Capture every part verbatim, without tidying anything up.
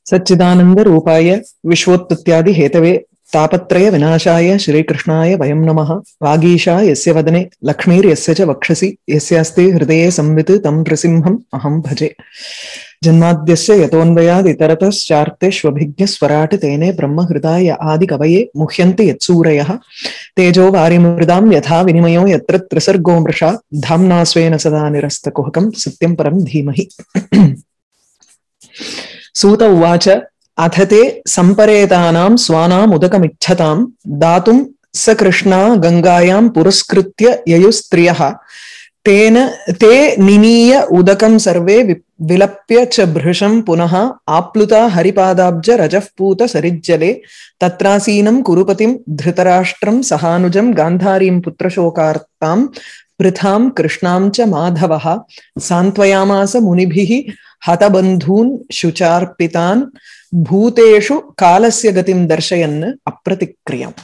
सच्चिदानंद रूपाय विश्वोत्पत्त्यादि Hathaway तापत्रय विनाशाय श्रीकृष्णाय वयं नमः। वागीशा यस्य वदने लक्ष्मीर्यस्य च वक्षसि यस्यास्ति हृदये संवित् तं नृसिंहम् अहं भजे। जन्माद्यस्य यतोऽन्वयाद् इतरतश्चार्तेष्वभिज्ञस्वराट् तेने ब्रह्महृदाय आदिकवये मुह्यन्ति यत्सूरयः। तेजो वारिमृदां यथा विनिमयो यत्र त्रिसर्गो मृषा धाम्ना स्वेन सदा निरस्तकुहकं सत्यं परं धीमहि। सूत उवाच अथ ते सम्परेतानां स्वानाम् उदकमिच्छतां दातुं स कृष्णा गंगायां पुरस्कृत्य ययुस्त्रियः तेन ते निनीय उदकं सर्वे विलप्य च भृशं पुनः आप्लुता हरिपादाब्ज रजःपूत सरिज्जले तत्रासीनं कुरुपतिं धृतराष्ट्रं सहानुजं गान्धारीं पुत्रशोकार्तां पृथां कृष्णां च माधवः सान्त्वयामास मुनिभिः हतबन्धून् शुचार्पितान् भूतेषु कालस्य गतिं दर्शयन् अप्रतिक्रियाम्।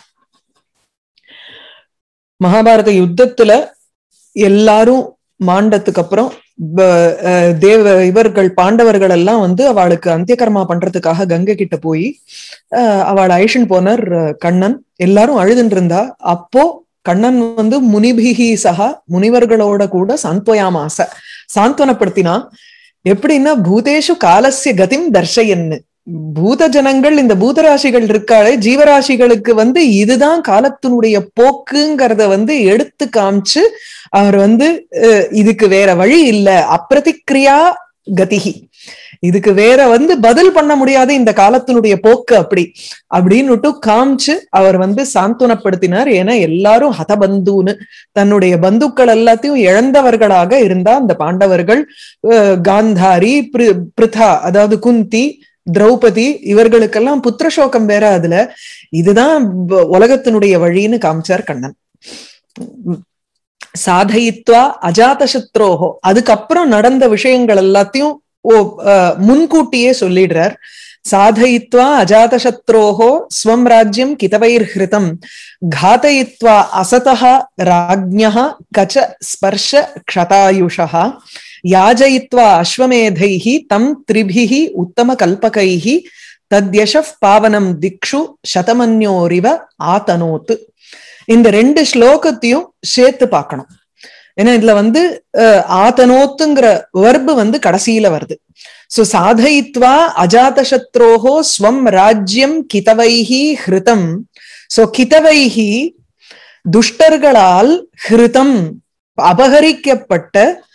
महाभारत युद्धத்துல எல்லாரும் மாண்டதுக்கு அப்புறம் தேவ இவர்கள் பாண்டவர்கள் எல்லாம் வந்து அவளுக்கு அந்தியகர்மா பண்றதுக்காக கங்கை கிட்ட போய் அவள் அழிஷன் போனார் கண்ணன். எல்லாரும் அழுதுன்னு இருந்தா. அப்போ கண்ணன் வந்து முனிபிகி சகா முனிவர்களோட கூட சாந்த்வயாமாச சாந்த்வனப்படுத்தினா. எப்படின்னா பூதேஷு காலஸ்ய கதிம் தர்ஷயன்னு, பூத ஜனங்கள் இந்த பூதராசிகள் இருக்காளே ஜீவராசிகளுக்கு வந்து இதுதான் காலத்தினுடைய போக்குங்கிறத வந்து எடுத்து காமிச்சு அவர் வந்து இதுக்கு வேற வழி இல்ல, அப்பிரதிக்ரியா கதிகி, இதுக்கு வேற வந்து பதில் பண்ண முடியாத இந்த காலத்தினுடைய போக்கு அப்படி அப்படின்னு காமிச்சு அவர் வந்து சாந்துவனப்படுத்தினார். ஏன்னா எல்லாரும் ஹதபந்துன்னு தன்னுடைய பந்துக்கள் எல்லாத்தையும் இழந்தவர்களாக இருந்தா அந்த பாண்டவர்கள். காந்தாரி, பிருதா அதாவது குந்தி, திரௌபதி இவர்களுக்கெல்லாம் புத்திரசோகம் வேற. அதுல இதுதான் உலகத்தினுடைய வழின்னு காமிச்சார் கண்ணன். சாதயித்வா அஜாதசத்ரோஹோ, அதுக்கப்புறம் நடந்த விஷயங்கள் எல்லாத்தையும் ஓ முன்கூட்டியே சொல்லிடுறார். சாதயித்வா அஜாதசத்ரோஹோ ஸ்வம் ராஜ்யம் கிதவைர் ஹிருதம் காதயித்வா அசதஹ ராஜ்ஞஹ கச்ச ஸ்பர்ஷ க்ஷதாயுஷஹ யாஜயித்வா அஸ்வமேதைஹி தம் த்ரிபிஹி உத்தம கல்பகைஹி தத்யஷஃப் பாவனம் திக்ஷு சதமன்யோரிவ ஆதனோத்து. இந்த ரெண்டு ஸ்லோகத்தையும் சேர்த்து பார்க்கணும். ஏன்னா இதுல வந்து ஆதனோத்துங்கிற வர்பு வந்து கடைசியில வருது. சோ சாதயித்வா அஜாதசத்ரோஹோ ஸ்வம் ராஜ்யம் கிதவைஹி ஹிருதம். சோ கிதவைஹி துஷ்டர்களால் ஹிருதம் அபகரிக்கப்பட்ட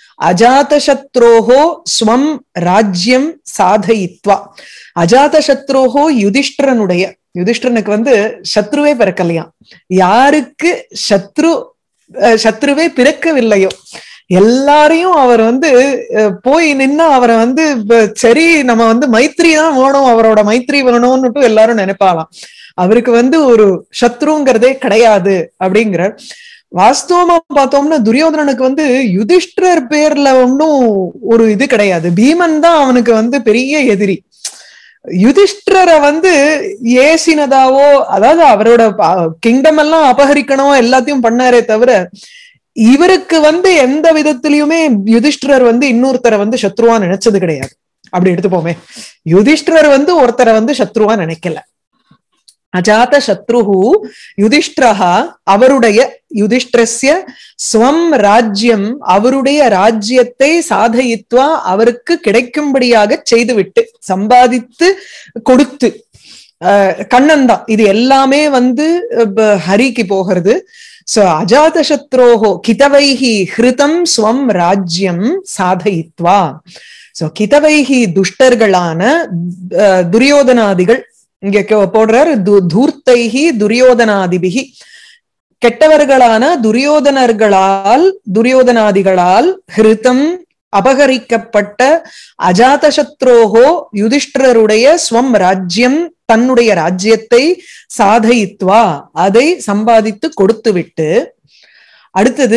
அஜாதசத்ரோஹோ ஸ்வம் ராஜ்யம் சாதயித்வா. அஜாதசத்ரோஹோ யுதிஷ்டரனுடைய, யுதிஷ்டரனுக்கு வந்து சத்ருவே பிறக்கலையா, யாருக்கு சத்ரு சத்ருவே பிறக்கவில்லையோ எல்லாரையும் அவர் வந்து போய் நின்னா அவரை வந்து சரி நம்ம வந்து மைத்ரி தான் வேணும், அவரோட மைத்ரி வேணும்னுட்டு எல்லாரும் நினைப்பாலாம். அவருக்கு வந்து ஒரு சத்ருங்கிறதே கிடையாது அப்படிங்கிற. வாஸ்தவமா பார்த்தோம்னா துரியோதனனுக்கு வந்து யுதிஷ்டர் பேர்ல ஒன்னும் ஒரு இது கிடையாது. பீமன் தான் அவனுக்கு வந்து பெரிய எதிரி. யுதிஷ்டரை வந்து ஏசினதாவோ, அதாவது அவரோட கிங்டம் எல்லாம் அபகரிக்கணும் எல்லாத்தையும் பண்ணாரே தவிர இவருக்கு வந்து எந்த விதத்திலயுமே யுதிஷ்டரர் வந்து இன்னொருத்தரை வந்து சத்ருவா நினைச்சது கிடையாது. அப்படி எடுத்துப்போமே, யுதிஷ்டரர் வந்து ஒருத்தரை வந்து சத்ருவா நினைக்கல. அஜாத சத்ருஹு யுதிஷ்டரஹா, அவருடைய யுதிஷ்டரஸ்ய ஸ்வம் ராஜ்யம், அவருடைய ராஜ்யத்தை சாதயித்வா அவருக்கு கிடைக்கும்படியாக செய்துவிட்டு சம்பாதித்து கொடுத்து. அஹ் கண்ணன் தான் இது எல்லாமே வந்து ஹரிக்கு போகிறது. சோ அஜாதசத்ரோஹோ கிதவைஹி ஹிருதம் ஸ்வம் ராஜ்யம் சாதயித்வா. சோ கிதவைஹி துஷ்டர்களான துரியோதனாதிகள் இங்க போடுறார். தூர்த்தைஹி துரியோதனாதிபிகி, கெட்டவர்களான துரியோதனர்களால் துரியோதனாதிகளால் ஹிருதம் அபகரிக்கப்பட்ட அஜாதசத்ரோஹோ யுதிஷ்டருடைய ஸ்வம் ராஜ்யம் தன்னுடைய ராஜ்யத்தை சாதயித்வா அதை சம்பாதித்து கொடுத்து விட்டு. அடுத்தது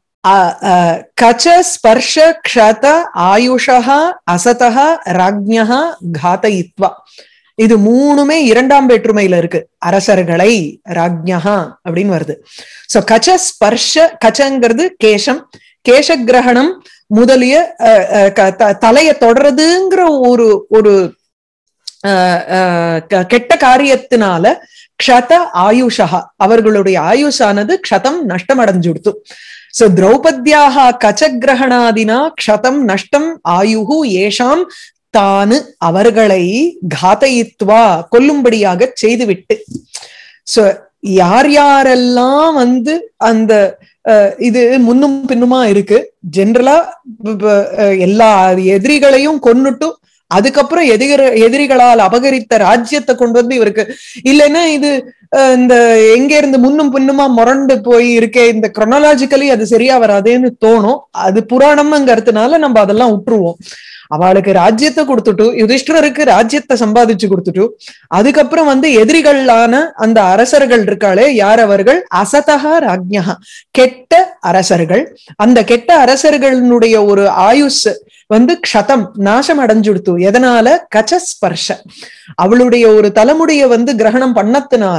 கச்ச ஸ்பர்ஷ க்ஷத ஆயுஷஹ அசதஹ ராஜ்ஞஹ காதயித்வா. இது மூணுமே இரண்டாம் வேற்றுமையில இருக்கு. அரசர்களை ராஜ்ஞஹா அப்படின்னு வருது. சோ கச்ச ஸ்பர்ஷ, கச்சங்கிறது கேசம், கேச கிரகணம் முதலிய தலைய தொடர்றதுங்கிற ஒரு ஒரு கெட்ட காரியத்தினால க்ஷத ஆயுஷா அவர்களுடைய ஆயுஷானது க்ஷதம் நஷ்டம் அடைஞ்சுடுத்து. சோ திரௌபத்யாக கச்சகிரகணாதினா க்ஷதம் நஷ்டம் ஆயுகு ஏஷாம் தானு அவர்களை காதயித்வா கொல்லும்படியாக செய்துவிட்டு. சோ யார் யாரெல்லாம் வந்து அந்த இது முன்னும் பின்னுமா இருக்கு, ஜென்ரலா எல்லா எதிரிகளையும் கொன்னுட்டு அதுக்கப்புறம் எதிர எதிரிகளால் அபகரித்த ராஜ்யத்தை கொண்டு வந்து இவருக்கு இல்லைன்னா இது இந்த எங்க இருந்து முன்னும் பின்னுமா முரண்டு போய் இருக்கே, இந்த குரோனாலஜிக்கலி அது சரியா வராதேன்னு தோணும். அது புராணம்ங்கிறதுனால நம்ம அதெல்லாம் விட்டுருவோம். அவளுக்கு ராஜ்யத்தை கொடுத்துட்டு யுதிஷ்டருக்கு ராஜ்யத்தை சம்பாதிச்சு கொடுத்துட்டு அதுக்கப்புறம் வந்து எதிரிகளான அந்த அரசர்கள் இருக்காளே யார் அவர்கள், அசதகா ராஜ்யா கெட்ட அரசர்கள். அந்த கெட்ட அரசர்களுடைய ஒரு ஆயுஷ் வந்து க்ஷதம் நாசம் அடைஞ்சுடுத்து. எதனால, கச்சஸ்பர்ஷ அவளுடைய ஒரு தலைமுடிய வந்து கிரகணம் பண்ணத்தினால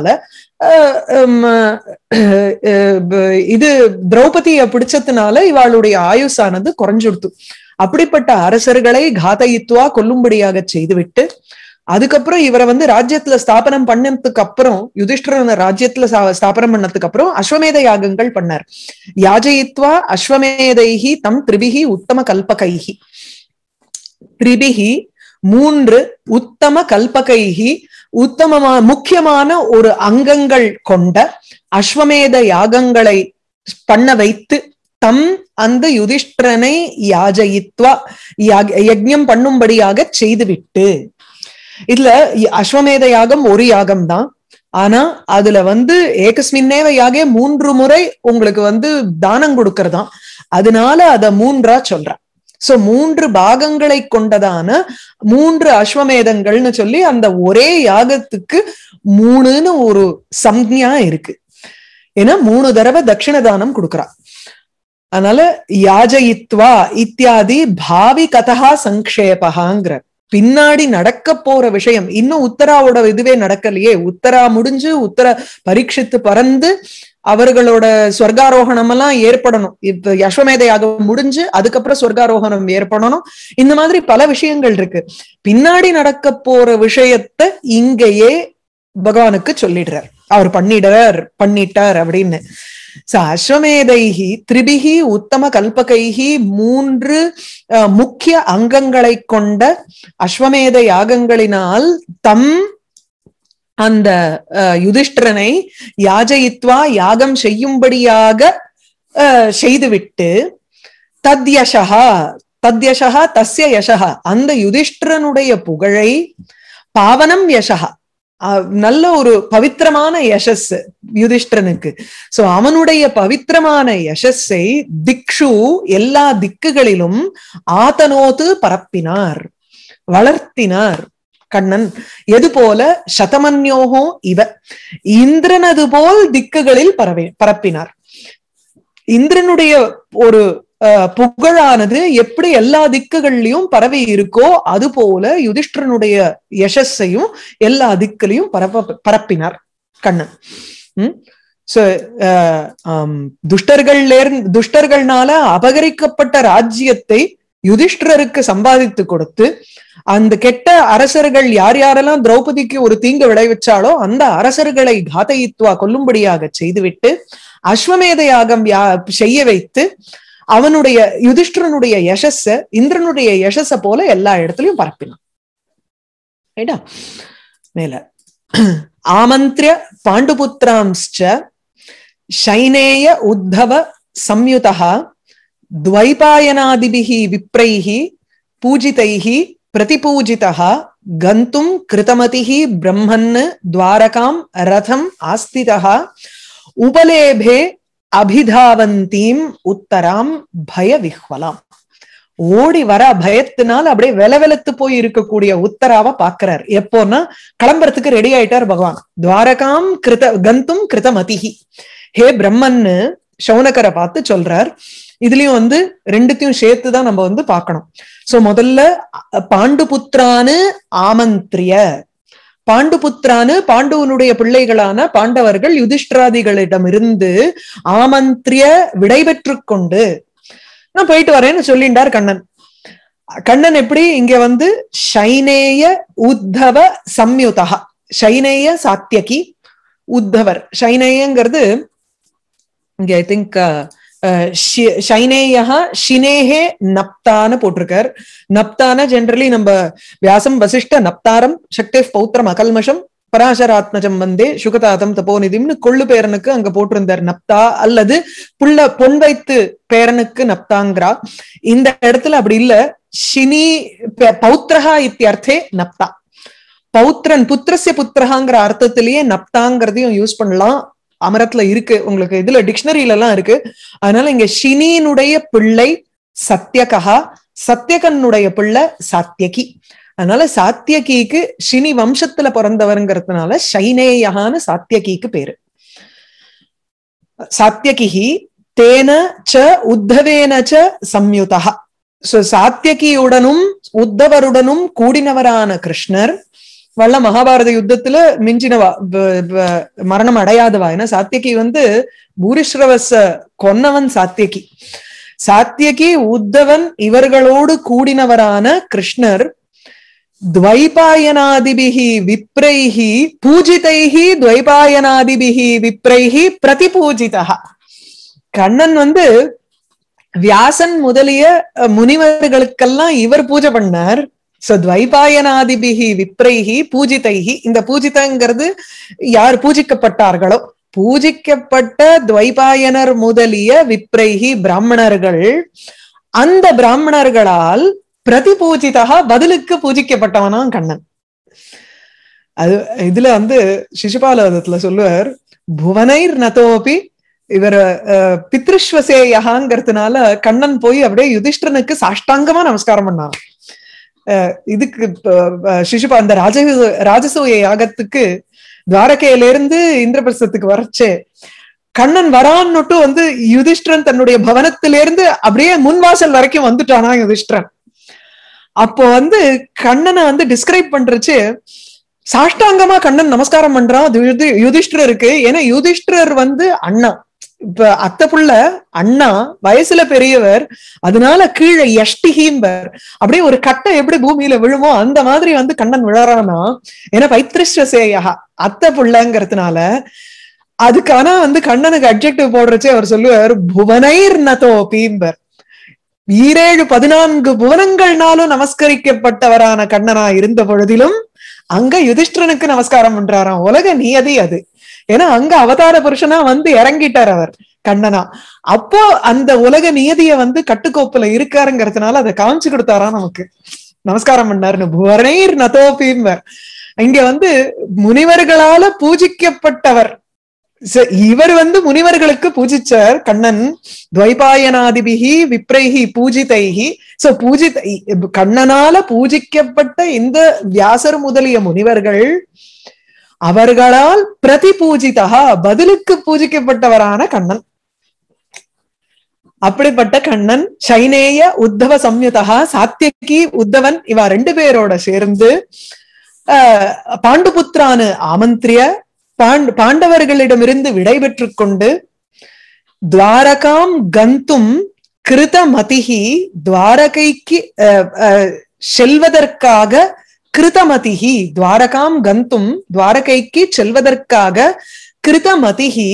இது திரௌபதியை பிடிச்சதுனால இவளுடைய ஆயுஷானது குறைஞ்சுடுத்து. அப்படிப்பட்ட அரசர்களை காதயித்வா கொல்லும்படியாக செய்துவிட்டு அதுக்கப்புறம் இவரை வந்து ராஜ்யத்துல ஸ்தாபனம் பண்ணதுக்கு அப்புறம் யுதிஷ்டிரன் ராஜ்யத்துல ஸ்தாபனம் பண்ணதுக்கு அப்புறம் அஸ்வமேத யாகங்கள் பண்ணார். யாஜயித்வா அஸ்வமேதைஹி தம் திரிபிஹி உத்தம கல்பகைஹி திரிபிஹி மூன்று உத்தம கல்பகைஹி உத்தமமா முக்கியமான ஒரு அங்கங்கள் கொண்ட அஸ்வமேத யாகங்களை பண்ண வைத்து தம் அந்த யுதிஷ்டிரனை யாஜயித்வா யஜ்ஞம் பண்ணும்படியாக செய்துவிட்டு. இதுல அஸ்வமேத யாகம் ஒரு யாகம் தான், ஆனா அதுல வந்து ஏகஸ்மின்னேவ யாகே மூன்று முறை உங்களுக்கு வந்து தானம் கொடுக்கறதாம். அதனால அத மூன்றா சொல்ற. சோ மூன்று பாகங்களை கொண்டதான மூன்று அஸ்வமேதங்கள்னு சொல்லி அந்த ஒரே யாகத்துக்கு மூணுன்னு ஒரு சம்ஞா இருக்கு. ஏன்னா மூணு தடவை தட்சிண தானம் கொடுக்கறா. அதனால யாஜயித்வா இத்தியாதி பாவி கதா சங்கேபகாங்கிற பின்னாடி நடக்க போற விஷயம். இன்னும் உத்தராவோட இதுவே நடக்கலையே. உத்தரா முடிஞ்சு உத்தர பரீட்சித்து பறந்து அவர்களோட ஸ்வர்காரோகணம் எல்லாம் ஏற்படணும். இப்ப அஸ்வமேத யாகம் முடிஞ்சு அதுக்கப்புறம் ஸ்வர்காரோகணம் ஏற்படணும். இந்த மாதிரி பல விஷயங்கள் இருக்கு. பின்னாடி நடக்க போற விஷயத்த இங்கேயே பகவானுக்கு சொல்லிடுறார், அவர் பண்ணிடுறார் பண்ணிட்டார் அப்படின்னு. அஸ்வமேதைஹி திரிபிஹி உத்தம கல்பகைஹி மூன்று முக்கிய அங்கங்களை கொண்ட அஸ்வமேத யாகங்களினால் தம் அந்த யுதிஷ்டிரனை யாஜயித்வா யாகம் செய்யும்படியாக செய்துவிட்டு தத்யஷா தத்யஷா தஸ்ய யசஹா அந்த யுதிஷ்டிரனுடைய புகழை பாவனம் யசஹா நல்ல ஒரு பவித்திரமான யசஸ் யுதிஷ்டிரனுக்கு. சோ அவனுடைய பவித்திரமான யசஸை திக்ஷு எல்லா திக்குகளிலும் ஆதனோத்து பரப்பினார், வளர்த்தினார் கண்ணன். எது போல சதமன்யோகோ இவ இந்திரனது போல் திக்குகளில் பரவே பரப்பினார். இந்திரனுடைய ஒரு புகழானது எப்படி எல்லா திக்குகள்லயும் பரவி இருக்கோ அது போல யுதிஷ்டிரனுடைய யசஸையும் எல்லா திக்குலையும் பரப்ப பரப்பினார் கண்ணன். உம் சோ துஷ்டர்கள்ல துஷ்டர்கள்னால அபகரிக்கப்பட்ட ராஜ்யத்தை யுதிஷ்டிரருக்கு சம்பாதித்து கொடுத்து அந்த கெட்ட அரசர்கள் யார் யாரெல்லாம் திரௌபதிக்கு ஒரு தீங்கு விளைவிச்சாலோ அந்த அரசர்களை காதயித்வா கொல்லும்படியாக செய்துவிட்டு அஸ்வமேத யாகம் யா செய்ய வைத்து அவனுடைய யுதிஷ்டிரனுடைய யசஸ இந்திரனுடைய யசஸ போல எல்லா இடத்துலயும் பரப்பினான். ரைட்டா? மேல ஆமந்திர பாண்டுபுத்திராம்ஸ்ச சைனேய உத்தவ சம்யுதா துவைபாயனாதிபிஹி விப்ரைஹி பூஜிதைஹி பிரதிபூஜிதா கந்தும் கிருதமதிஹி பிரம்மன் துவாரகாம் ரதம் ஆஸ்திதா உபலேபே அபிதாவந்தீம் உத்தராம் பய விஹ்வலாம். ஓடி வர பயத்தினால் அப்படியே வெலவெலத்து போய் இருக்கக்கூடிய உத்தராவை பாக்குறார். எப்போன்னா கிளம்புறதுக்கு ரெடி ஆயிட்டார் பகவான். துவாரகாம் கிருத கந்தும் கிருதமதிஹி ஹே பிரம்மன்னு சௌனகரை பார்த்து சொல்றார். இதுலயும் வந்து ரெண்டுத்தையும் சேர்த்துதான் நம்ம வந்து பார்க்கணும். சோ முதல்ல பாண்டுபுத்திரானு ஆமந்திரிய பாண்டுபுத்திரானு பாண்டுவனுடைய பிள்ளைகளான பாண்டவர்கள் யுதிஷ்டிராதிகளிடமிருந்து ஆமந்திரிய விடைபெற்று கொண்டு நான் போயிட்டு வரேன்னு சொல்லிண்டார் கண்ணன். கண்ணன் எப்படி இங்க வந்து சைனேய உத்தவ சம்யுதா, சைனேய சாத்தியகி உத்தவர். சைனேயங்கிறது இங்க ஐ திங்க் ஷைனேயா ஷினேஹே நப்தான்னு போட்டிருக்கார். நப்தான ஜெனரலி நம்ம வியாசம் வசிஷ்ட நப்தாரம் சக்தே பௌத்திரம் அகல்மஷம் பராசராத்மஜம் வந்தே சுகதாதம் தபோநிதிம்னு கொள்ளு பேரனுக்கு அங்க போட்டிருந்தார் நப்தா, அல்லது புள்ள பொன் வைத்து பேரனுக்கு நப்தாங்கிறா. இந்த இடத்துல அப்படி இல்ல, ஷினி பௌத்திரஹா இத்தியர்த்தே நப்தா, பௌத்திரன் புத்திரஸ்ய புத்திரஹாங்கிற அர்த்தத்திலேயே நப்தாங்கிறதையும் யூஸ் பண்ணலாம். அமரத்துல இருக்கு உங்களுக்கு, இதுல டிக்ஷனரியில எல்லாம் இருக்கு. அதனால இங்க ஷினியினுடைய பிள்ளை சத்யகா, சத்யகனுடைய பிள்ளை சாத்தியகி. அதனால சாத்தியகிக்கு ஷினி வம்சத்துல பிறந்தவருங்கிறதுனால ஷைனேயான்னு சாத்தியகிக்கு பேரு. சாத்தியகி தேன ச உத்தவேன ச சம்யுதா. சோ சாத்தியகியுடனும் உத்தவருடனும் கூடினவரான கிருஷ்ணர் வல்ல மகாபாரத யுத்தத்துல மிஞ்சினவா, மரணம் அடையாதவா. ஏன்னா சாத்தியகி வந்து பூரிஸ்ரவச கொன்னவன் சாத்தியகி. சாத்தியகி உத்தவன் இவர்களோடு கூடினவரான கிருஷ்ணர் துவைபாயனாதிபிஹி விப்ரைஹி பூஜிதைஹி துவைபாயனாதிபிஹி விப்ரைஹி பிரதிபூஜிதா. கண்ணன் வந்து வியாசன் முதலிய முனிவர்களுக்கெல்லாம் இவர் பூஜை பண்ணார். சோ துவைபாயனாதிபிஹி விப்ரைஹி பூஜிதைஹி, இந்த பூஜிதங்கிறது யார் பூஜிக்கப்பட்டார்களோ, பூஜிக்கப்பட்ட துவைபாயனர் முதலிய விப்ரைஹி பிராமணர்கள், அந்த பிராமணர்களால் பிரதிபூஜிதா பதிலுக்கு பூஜிக்கப்பட்டவனா கண்ணன். அது இதுல வந்து சிசுபாலவதத்துல சொல்லுவார், புவனைர் நதோபி இவர் பித்ருஸ்வசேயகாங்கிறதுனால கண்ணன் போய் அப்படியே யுதிஷ்டனுக்கு சாஷ்டாங்கமா நமஸ்காரம் பண்ணான். இதுக்கு சிசுபா அந்த ராஜ ராஜசூய யாகத்துக்கு துவாரகையில இருந்து இந்திரபிரஸ்தத்துக்கு வரச்சே கண்ணன் வரான்னுட்டு வந்து யுதிஷ்டிரன் தன்னுடைய பவனத்திலிருந்து அப்படியே முன்வாசல் வரைக்கும் வந்துட்டானா யுதிஷ்டிரன். அப்போ வந்து கண்ணனை வந்து டிஸ்கிரைப் பண்றச்சு சாஷ்டாங்கமா கண்ணன் நமஸ்காரம் பண்றான் யுதிஷ்டிரருக்கு. ஏன்னா யுதிஷ்டிரர் வந்து அண்ணா, இப்ப அத்தை புள்ள அண்ணா வயசுல பெரியவர், அதனால கீழே யஷ்டிஹீம்பர், அப்படியே ஒரு கட்டை எப்படி பூமியில விழுமோ அந்த மாதிரி வந்து கண்ணன் விழறானா. ஏன்னா பைத்ருஷ்வசேயா அத்தை புள்ளங்கிறதுனால. அதுக்கான வந்து கண்ணனுக்கு அட்ஜெக்டிவ் போடுறச்சே அவர் சொல்லுவார் புவனைர் நதோ பீம்பர், ஈரேழு பதினான்கு புவனங்கள்னாலும் நமஸ்கரிக்கப்பட்டவரான கண்ணனா இருந்த பொழுதிலும் அங்க யுதிஷ்டிரனுக்கு நமஸ்காரம் பண்றாராம். உலக நியதி அது. ஏன்னா அங்க அவதார புருஷனா வந்து இறங்கிட்டார் அவர் கண்ணனா. அப்போ அந்த உலக நியதிய வந்து கட்டுக்கோப்புல இருக்காருங்கிறதுனால அதை காமிச்சு கொடுத்தாரா நமக்கு, நமஸ்காரம் பண்ணாருன்னு. புவனைர் நதோபீம்பர், இங்க வந்து முனிவர்களால பூஜிக்கப்பட்டவர். இவர் வந்து முனிவர்களுக்கு பூஜிச்சார் கண்ணன். துவைபாயனாதிபிஹி விப்ரைஹி பூஜிதைஹி. சோ பூஜித கண்ணனால பூஜிக்கப்பட்ட இந்த வியாசர் முதலிய முனிவர்கள் அவர்களால் பிரதி பூஜிதா பதிலுக்கு பூஜிக்கப்பட்டவரான கண்ணன். அப்படிப்பட்ட கண்ணன் சைனேய உத்தவ சம்யுதா, சாத்தியகி உத்தவன் இவா ரெண்டு பேரோட சேர்ந்து அஹ் பாண்டுபுத்திரானு ஆமந்திரிய பாண்ட் பாண்டவர்களிடமிருந்து விடை பெற்று கொண்டு துவாரகாம் கந்தும் கிருத மதிஹி, துவாரகைக்கு செல்வதற்காக கிருதமதிஹி, துவாரகாம் கந்தும் துவாரகைக்கு செல்வதற்காக கிருதமதிஹி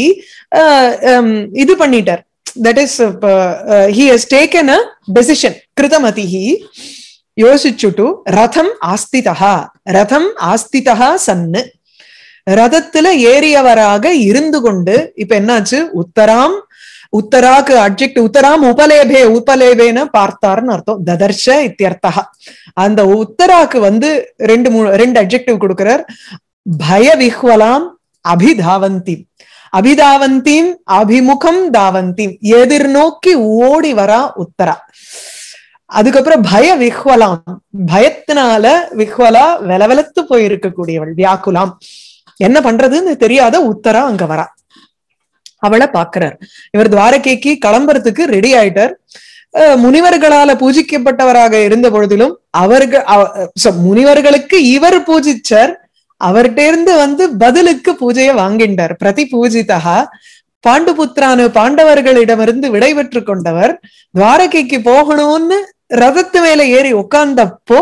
இது பண்ணிட்டார். That is he has taken a decision. கிருதமதிஹி யோசிச்சுட்டு ரதம் ஆஸ்திதா, ரதம் ஆஸ்திதா சன்னு, ரதத்துல ஏறியவராக இருந்து கொண்டு. இப்ப என்னாச்சு, உத்தராம், உத்தராக்கு அட்ஜெக்ட் உத்தராம் உபலேபே, உபலேபேன்னு பார்த்தார்னு அர்த்தம். ததர்ஷ இத்தியர்த்தா. அந்த உத்தராக்கு வந்து ரெண்டு மூணு ரெண்டு அட்ஜெக்டிவ் கொடுக்கிறார். பய விஹ்வலாம் அபிதாவந்தி, அபிதாவந்தீம் அபிமுகம் தாவந்தீம், எதிர்நோக்கி ஓடி வரா உத்தரா. அதுக்கப்புறம் பய விஹ்வலாம், பயத்தினால விஹ்வலா வெலவெலத்து போயிருக்கக்கூடியவள், வியாக்குலாம், என்ன பண்றதுன்னு தெரியாத உத்தரா அங்க வரா. அவளை பாக்குறார். இவர் துவாரகைக்கு கிளம்புறதுக்கு ரெடி ஆயிட்டார். முனிவர்களால பூஜிக்கப்பட்டவராக இருந்த பொழுதிலும் அவர்கள் முனிவர்களுக்கு இவர் பூஜிச்சார். அவர்கிட்ட இருந்து வந்து பதிலுக்கு பூஜையை வாங்கின்றார். பிரதி பூஜிதா பாண்டுபுத்திரானு பாண்டவர்களிடமிருந்து விடை பெற்று கொண்டவர் துவாரகைக்கு போகணும்னு ரதத்து மேல ஏறி உட்கார்ந்தப்போ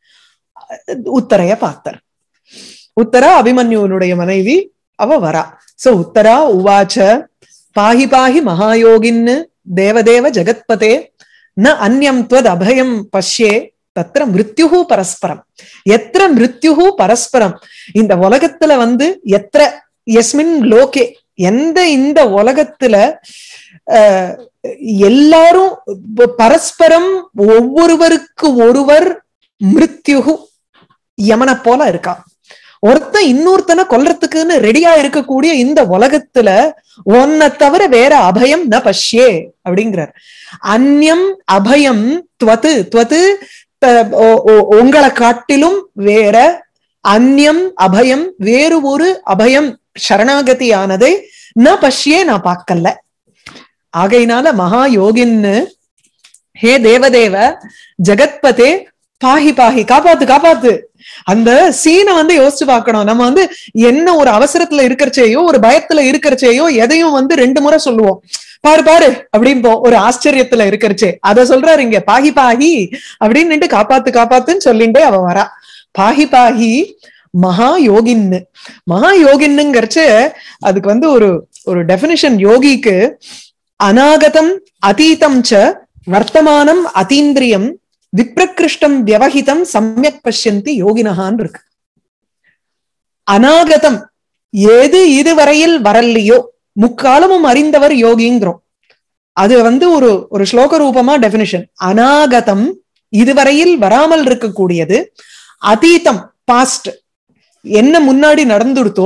உத்தரைய பார்த்தார். உத்தரா அபிமன்யுனுடைய மனைவி, அவ வரா. சோ உத்தரா உவாச்ச பாஹி பாஹி மகாயோகின்னு தேவதேவ ஜெகத்பதே ந அந்யம் த்வத் அபயம் பஷ்யே தத்ர மிருத்யுஹு பரஸ்பரம். எத்திர மிருத்யுஹு பரஸ்பரம், இந்த உலகத்துல வந்து எத்திர யஸ்மின் லோகே, எந்த இந்த உலகத்துல அஹ் எல்லாரும் பரஸ்பரம் ஒவ்வொருவருக்கு ஒருவர் மிருத்யுஹு யமனை போல இருக்கா. ஒருத்தன் இன்னொருத்தனை கொல்றதுக்குன்னு ரெடியா இருக்கக்கூடிய இந்த உலகத்துல ஒன்ன தவிர வேற அபயம் ந பஷ்யே அப்படிங்கிறார். அந்யம் அபயம் துவத்து துவத்து உங்களை காட்டிலும் வேற, அந்யம் அபயம் வேறு ஒரு அபயம் சரணாகதியானதை ந பஷ்யே நான் பார்க்கல. ஆகையினால மகா யோகின்னு ஹே தேவதேவ ஜெகத்பதே பாஹி பாஹி காப்பாத்து காப்பாத்து. அந்த சீனை வந்து யோசிச்சு பார்க்கணும். நம்ம வந்து என்ன ஒரு அவசரத்துல இருக்கிறச்சேயோ ஒரு பயத்துல இருக்கிறச்சேயோ எதையும் வந்து ரெண்டு முறை சொல்லுவோம், பாரு பாரு அப்படின்போம் ஒரு ஆச்சரியத்துல இருக்கிறச்சே. அத சொல்றாரு இங்க பாஹி பாஹி அப்படின்னு காப்பாத்து காப்பாத்துன்னு சொல்லிண்டே அவ வரா. பாஹி பாஹி மகா யோகின்னு. மகா யோகின்னுங்கிறச்சு அதுக்கு வந்து ஒரு ஒரு டெபினிஷன் யோகிக்கு அநாகதம் அதீதம் ச வர்த்தமானம் அதீந்திரியம் விப்ரகிருஷ்டம் வியவஹிதம் சம்யக் பஷ்யந்தி யோகினஹான் இருக்கு. அநாகதம் எது இதுவரையில் வரலையோ முக்காலமும் அறிந்தவர் யோகிங்கிறோம். அது வந்து ஒரு ஒரு ஸ்லோக ரூபமா டெபினிஷன். அநாகதம் இதுவரையில் வராமல் இருக்கக்கூடியது, அதீதம் பாஸ்ட் என்ன முன்னாடி நடந்துடுத்தோ,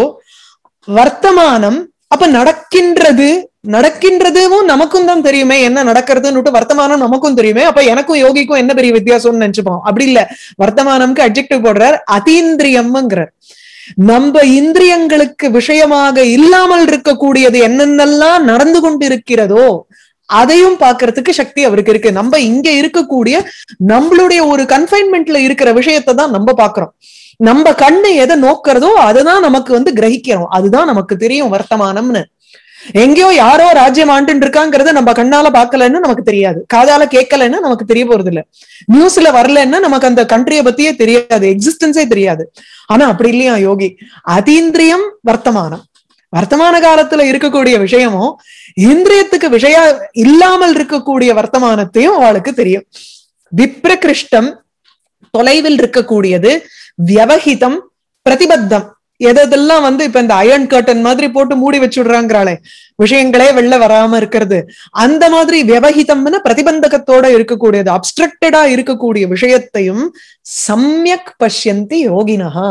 வர்த்தமானம் அப்ப நடக்கின்றது, நடக்கின்றதும் நமக்கும் தான் தெரியுமே என்ன நடக்கிறதுன்னு, வர்த்தமானம் நமக்கும் தெரியுமே, அப்ப எனக்கும் யோகிக்கும் என்ன பெரிய வித்தியாசம்னு நினைச்சுப்போம். அப்படி இல்ல, வர்த்தமானம்க்கு அட்ஜெக்டிவ் போடுறார், அதீந்திரியம்ங்கிறார். நம்ம இந்திரியங்களுக்கு விஷயமாக இல்லாமல் இருக்கக்கூடியது என்னென்னலாம் நடந்து கொண்டு இருக்கிறதோ அதையும் பார்க்கறதுக்கு சக்தி அவருக்கு இருக்கு. நம்ம இங்க இருக்கக்கூடிய நம்மளுடைய ஒரு கன்ஃபைன்மெண்ட்ல இருக்கிற விஷயத்தை தான் நம்ம பாக்குறோம். நம்ம கண்ணு எதை நோக்கிறதோ அதுதான் நமக்கு வந்து கிரகிக்கிறோம், அதுதான் நமக்கு தெரியும் வர்த்தமானம்னு. எங்கேயோ யாரோ ராஜ்யம் ஆண்டு இருக்காங்கிறத நம்ம கண்ணால பாக்கலன்னு நமக்கு தெரியாது, காதால கேட்கலன்னு நமக்கு தெரிய போறது இல்ல, நியூஸ்ல வரலன்னா நமக்கு அந்த கண்ட்ரிய பத்தியே தெரியாது, எக்ஸிஸ்டன்ஸே தெரியாது. ஆனா அப்படி இல்லையா யோகி, அதீந்திரியம் வர்த்தமானம், வர்த்தமான காலத்துல இருக்கக்கூடிய விஷயமும் இந்திரியத்துக்கு விஷய இல்லாமல் இருக்கக்கூடிய வர்த்தமானத்தையும் அவளுக்கு தெரியும். விப்ரகிருஷ்டம் தொலைவில் இருக்கக்கூடியது, வியவஹிதம் பிரதிபத்தம் எதெல்லாம் வந்து இப்ப இந்த அயர்ன் கர்டன் மாதிரி போட்டு மூடி வச்சுடுறாங்கிறாளே, விஷயங்களே வெளில வராம இருக்கிறது, அந்த மாதிரி வியவஹிதம்னு பிரதிபந்தகத்தோட இருக்கக்கூடியது, அப்ஸ்ட்ரக்டடா இருக்கக்கூடிய விஷயத்தையும் சம்யக் பஷ்யந்தி யோகினஹா.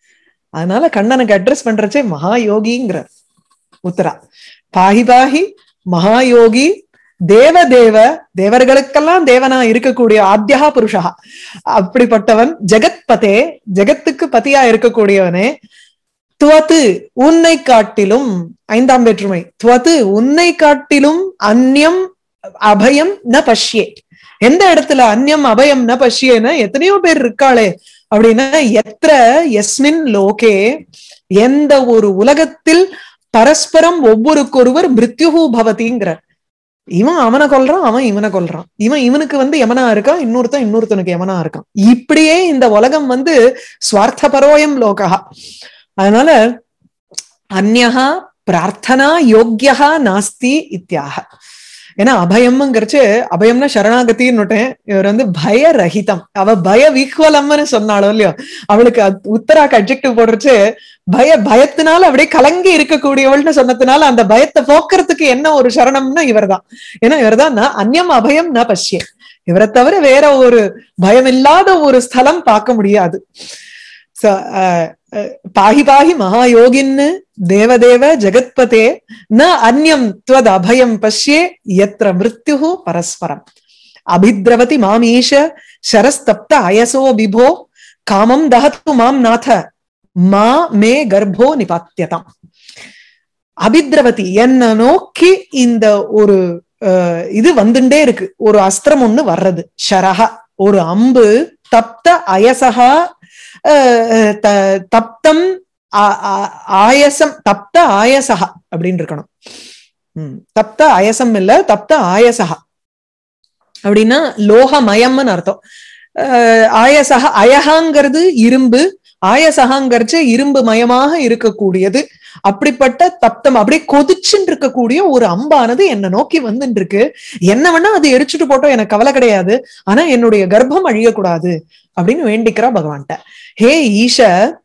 அதனால கண்ணனுக்கு அட்ரஸ் பண்றச்சே மகா யோகிங்கிற உத்தரா. பாஹி பாஹி மகாயோகி தேவ தேவ, தேவர்களுக்கெல்லாம் தேவனா இருக்கக்கூடிய ஆத்யா புருஷா, அப்படிப்பட்டவன், ஜெகத்பதே ஜெகத்துக்கு பதியா இருக்கக்கூடியவனே, துவத்து உன்னை காட்டிலும், ஐந்தாம் வேற்றுமை துவத்து உன்னை காட்டிலும், அந்யம் அபயம் ந பஷ்யே. எந்த இடத்துல அந்யம் அபயம் ந பஷ்யேன்னு எத்தனையோ பேர் இருக்காளே அப்படின்னா, எத்திர யஸ்மின் லோகே எந்த ஒரு உலகத்தில் பரஸ்பரம் ஒவ்வொருக்கொருவர் மிருத்யுஹு பவதிங்கிற, இவன் அவனை கொல்றான், அவன் இவனை கொல்றான், இவன் இவனுக்கு வந்து யமனா இருக்கான், இன்னொருத்தன் இன்னொருத்தனுக்கு யமனா இருக்கான். இப்படியே இந்த உலகம் வந்து ஸ்வார்த்த பரோயம் லோகா. அதனால அந்யஹா பிரார்த்தனா யோக்யா நாஸ்தி இத்தியாக. ஏன்னா அபயம்ங்கிறச்சு, அபயம்னா சரணாகத்தின்னு, இவர் வந்து பய ரஹிதம், அவ பய வீக்வலம்னு சொன்னாலும் இல்லையோ, அவளுக்கு உத்தராக்கு அட்ஜெக்டிவ் போடுறச்சு பய பயத்தினால அப்படியே கலங்கி இருக்கக்கூடியவள்னு சொன்னதுனால அந்த பயத்தை போக்குறதுக்கு என்ன ஒரு சரணம்னா இவர் தான். ஏன்னா இவர் தான் அந்யம் அபயம் ந பஷ்யே, இவரை தவிர வேற ஒரு பயம் இல்லாத ஒரு ஸ்தலம் பார்க்க முடியாது. பாஹி பாஹி மகாயோகின்னு தேவதேவ ஜெகத்பதே ந அந்யம் த்வத் அபயம் பஷ்யே யத்ர மிருத்யுஹு பரஸ்பரம். அபித்ரவதி மாமீஷ சரஸ்தப்த அயசோ விபோ காமம் தஹத்து மாம் நாத மா மே கர்ப்போ நிபாத்தியதாம். அபித்ரவதி என்ன நோக்கி இந்த ஒரு இது வந்துட்டே இருக்கு, ஒரு அஸ்திரம் ஒண்ணு வர்றது, ஷரஹ ஒரு அம்பு, தப்த அயசகா தப்தம் ஆயசம், தப்த ஆயசகா அப்படின்னு இருக்கணும். உம் தப்த அயசம் இல்ல, தப்த ஆயசகா. அப்படின்னா லோகமயம்னு அர்த்தம். அஹ் ஆயசக அயகாங்கிறது இரும்பு, ஆயசகாங்கிறச்சு இரும்பு மயமாக இருக்கக்கூடியது. அப்படிப்பட்ட தப்தம் அப்படியே கொதிச்சுட்டு இருக்கக்கூடிய ஒரு அம்பானது என்ன நோக்கி வந்துட்டு இருக்கு. என்ன வேணா அது எரிச்சுட்டு போட்டோம், எனக்கு கவலை கிடையாது, ஆனா என்னுடைய கர்ப்பம் அழியக்கூடாது அப்படின்னு வேண்டிக்கிறா பகவான்கிட்ட. ஹே ஈஷ,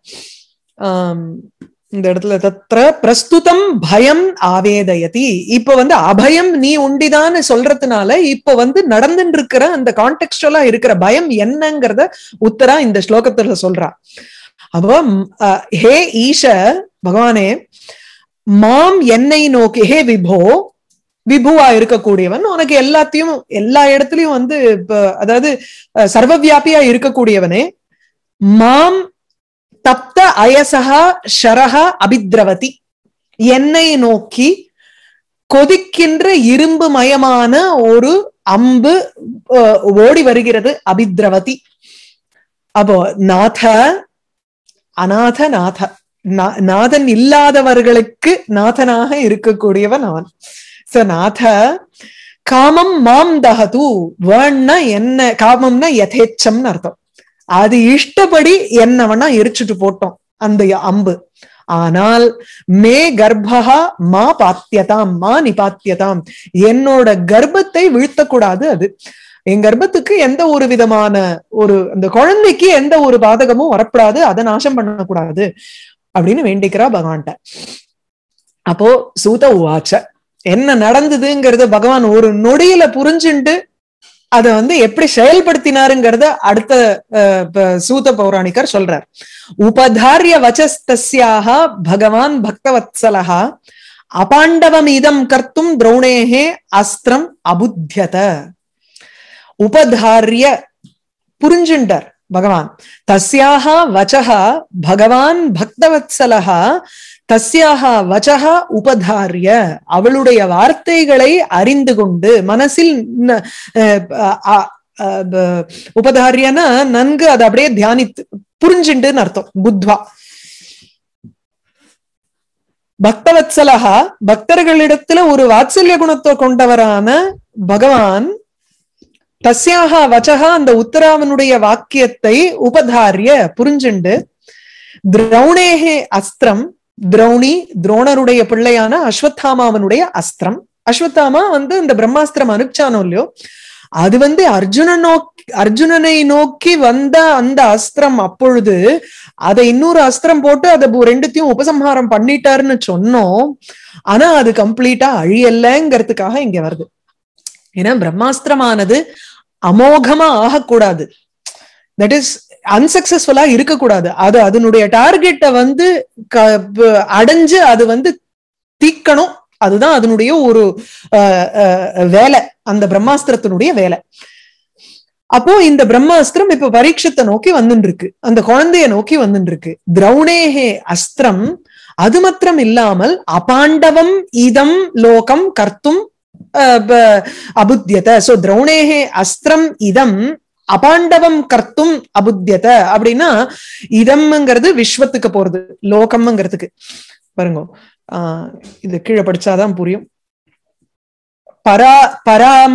ஆஹ் இந்த இடத்துல தத்ர பிரஸ்துதம் பயம் ஆவேதயதி. இப்ப வந்து அபயம் நீ உண்டிதான்னு சொல்றதுனால இப்ப வந்து நடந்துட்டு இருக்கிற அந்த கான்டெக்ஸ்டுவலா இருக்கிற பயம் என்னங்கிறத உத்தரா இந்த ஸ்லோகத்துல சொல்றா. அப்போ ஹே ஈஷ பகவானே, மாம் என்னை நோக்கி, ஹே விபோ, விபுவா இருக்கக்கூடியவன், உனக்கு எல்லாத்தையும் எல்லா இடத்துலயும் வந்து அதாவது சர்வவியாபியா இருக்கக்கூடியவனே, மாம் தப்த அயசகா ஷரஹா அபித்ரவதி, என்னை நோக்கி கொதிக்கின்ற இரும்பு மயமான ஒரு அம்பு ஓடி வருகிறது. அபித்ரவதி. அப்போ நாத, அநாத நாத, நாதன் இல்லாதவர்களுக்கு நாதனாக இருக்கக்கூடியவன் அவன். சோ நாத, காமம் மாம் தஹது, வேணா என்ன, காமம்னா யதேச்சம்னு அர்த்தம். அது இஷ்டப்படி என்னவனா எரிச்சுட்டு போட்டோம் அந்த அம்பு. ஆனால் மே கர்ப்பா மா பாத்தியதாம், மா நிபாத்தியதாம், என்னோட கர்ப்பத்தை வீழ்த்தக்கூடாது. அது என் கர்ப்பத்துக்கு எந்த ஒரு விதமான ஒரு அந்த குழந்தைக்கு எந்த ஒரு பாதகமும் வரக்கூடாது, அதை நாசம் பண்ணக்கூடாது அப்படின்னு வேண்டிக்கிறா பகவான்கிட்ட. அப்போ சூத உவாச்ச, என்ன நடந்ததுங்கிறத பகவான் ஒரு நொடியில புரிஞ்சுண்டு அதை வந்து எப்படி செயல்படுத்தினாருங்கிறத அடுத்த சூத பௌராணிகர் சொல்றார். உபதாரிய வச்சஸ்தஸ்யாக பகவான் பக்தவத்சலஹா அபாண்டவமீதம் கர்த்தும் திரௌணேஹே அஸ்திரம் அபுத்யத. உபதாரிய புரிஞ்சுண்டார் பகவான். தஸ்யாக வச்சஹா பகவான் பக்தவத்சலஹா தஸ்யாக வச்சஹா உபதாரிய, அவளுடைய வார்த்தைகளை அறிந்து கொண்டு மனசில், உபதாரியனா நன்கு அதை அப்படியே தியானித்து புரிஞ்சுண்டுன்னு அர்த்தம். புத்வா பக்தவத்சலஹா, பக்தர்களிடத்துல ஒரு வாத்சல்ய குணத்தை கொண்டவரான பகவான், தஸ்யாக வச்சஹா அந்த உத்தராவனுடைய வாக்கியத்தை உபதாரிய புரிஞ்சுண்டு, திரௌணேஹே அஸ்திரம், திரௌணி துரோணருடைய பிள்ளையான அஸ்வத்தாமாவனுடைய அஸ்திரம். அஸ்வத்தாமா வந்து இந்த பிரம்மாஸ்திரம் அனுப்பிச்சானோ இல்லையோ, அது வந்து அர்ஜுன நோக்கி அர்ஜுனனை நோக்கி வந்த அந்த அஸ்திரம். அப்பொழுது அதை இன்னொரு அஸ்திரம் போட்டு அதை ரெண்டுத்தையும் உபசம்ஹாரம் பண்ணிட்டாருன்னு சொன்னோம். ஆனா அது கம்ப்ளீட்டா அழியலைங்கிறதுக்காக இங்க வருது. ஏன்னா பிரம்மாஸ்திரமானது அமோகமா ஆகக்கூடாது, தட் இஸ் அன்சக்சஸ்ஃபுல்லா இருக்கக்கூடாது. அது அதனுடைய டார்கெட்டை வந்து அடைஞ்சு அது வந்து தீக்கணும். அதுதான் அதனுடைய ஒரு வேலை, அந்த பிரம்மாஸ்திரத்தினுடைய வேலை. அப்போ இந்த பிரம்மாஸ்திரம் இப்ப பரீட்சத்தை நோக்கி வந்துட்டு இருக்கு, அந்த குழந்தைய நோக்கி வந்துட்டு இருக்கு. திரௌணேஹே அஸ்திரம், அது மாத்திரம் இல்லாமல் அபாண்டவம் இதம் லோகம் கர்த்தும் அபுத்தியத. சோ திரௌணேஹே அஸ்திரம் இதம் அபாண்டவம் கர்த்தும் அபுத்தியத அப்படின்னா, இதம்ங்கிறது விஸ்வத்துக்கு போறது, லோகம்ங்கிறதுக்கு பாருங்க. ஆஹ் இது கீழே படிச்சாதான் புரியும். பரா பராம்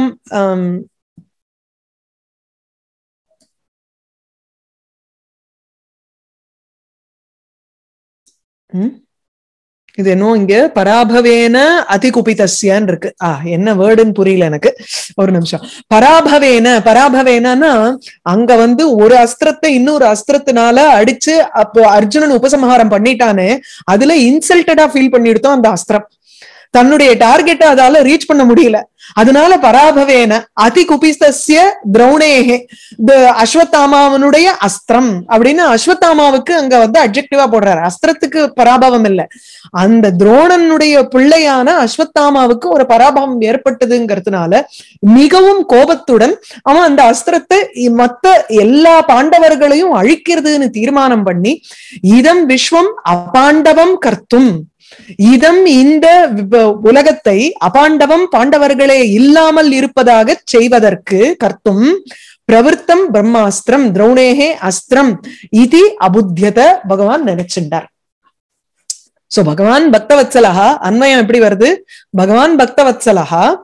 உம் இது என்ன இங்க பராபவேன அதிகுபிதஸ்யன்னு இருக்கு. ஆஹ் என்ன வேர்டுன்னு புரியல எனக்கு, ஒரு நிமிஷம். பராபவேன, பராபவேனா அங்க வந்து ஒரு அஸ்திரத்தை இன்னொரு அஸ்திரத்தினால அடிச்சு அப்போ அர்ஜுனன் உபசம்ஹாரம் பண்ணிட்டானே, அதுல இன்சல்டடா ஃபீல் பண்ணிடுத்தோம் அந்த அஸ்திரம். தன்னுடைய டார்கெட்டை அதால ரீச் பண்ண முடியல. அதனால பராபவேன அதிகுபிதஸ்ய திரௌணேஹே, அஸ்வத்தாமாவனுடைய அஸ்திரம் அப்படின்னு அஸ்வத்தாமாவுக்கு அங்க வந்து அட்ஜெக்டிவா போடுறாரு. அஸ்திரத்துக்கு பராபவம் இல்லை, அந்த துரோணனுடைய பிள்ளையான அஸ்வத்தாமாவுக்கு ஒரு பராபவம் ஏற்பட்டதுங்கிறதுனால மிகவும் கோபத்துடன் அவன் அந்த அஸ்திரத்தை மத்த எல்லா பாண்டவர்களையும் அழிக்கிறதுன்னு தீர்மானம் பண்ணி, இதம் விஸ்வம் அபாண்டவம் கர்த்தும், இதம் இந்த உலகத்தை அபாண்டவம் பாண்டவர்களே இல்லாமல் இருப்பதாக செய்வதற்கு கர்த்தும் பிரவருத்தம் பிரம்மாஸ்திரம் திரௌணேஹே அஸ்திரம் இது அபுத்தியத பகவான் நினைச்சிட்டார். சோ பகவான் பக்தவத்சலஹா, அன்வயம் எப்படி வருது? பகவான் பக்தவத்சலஹா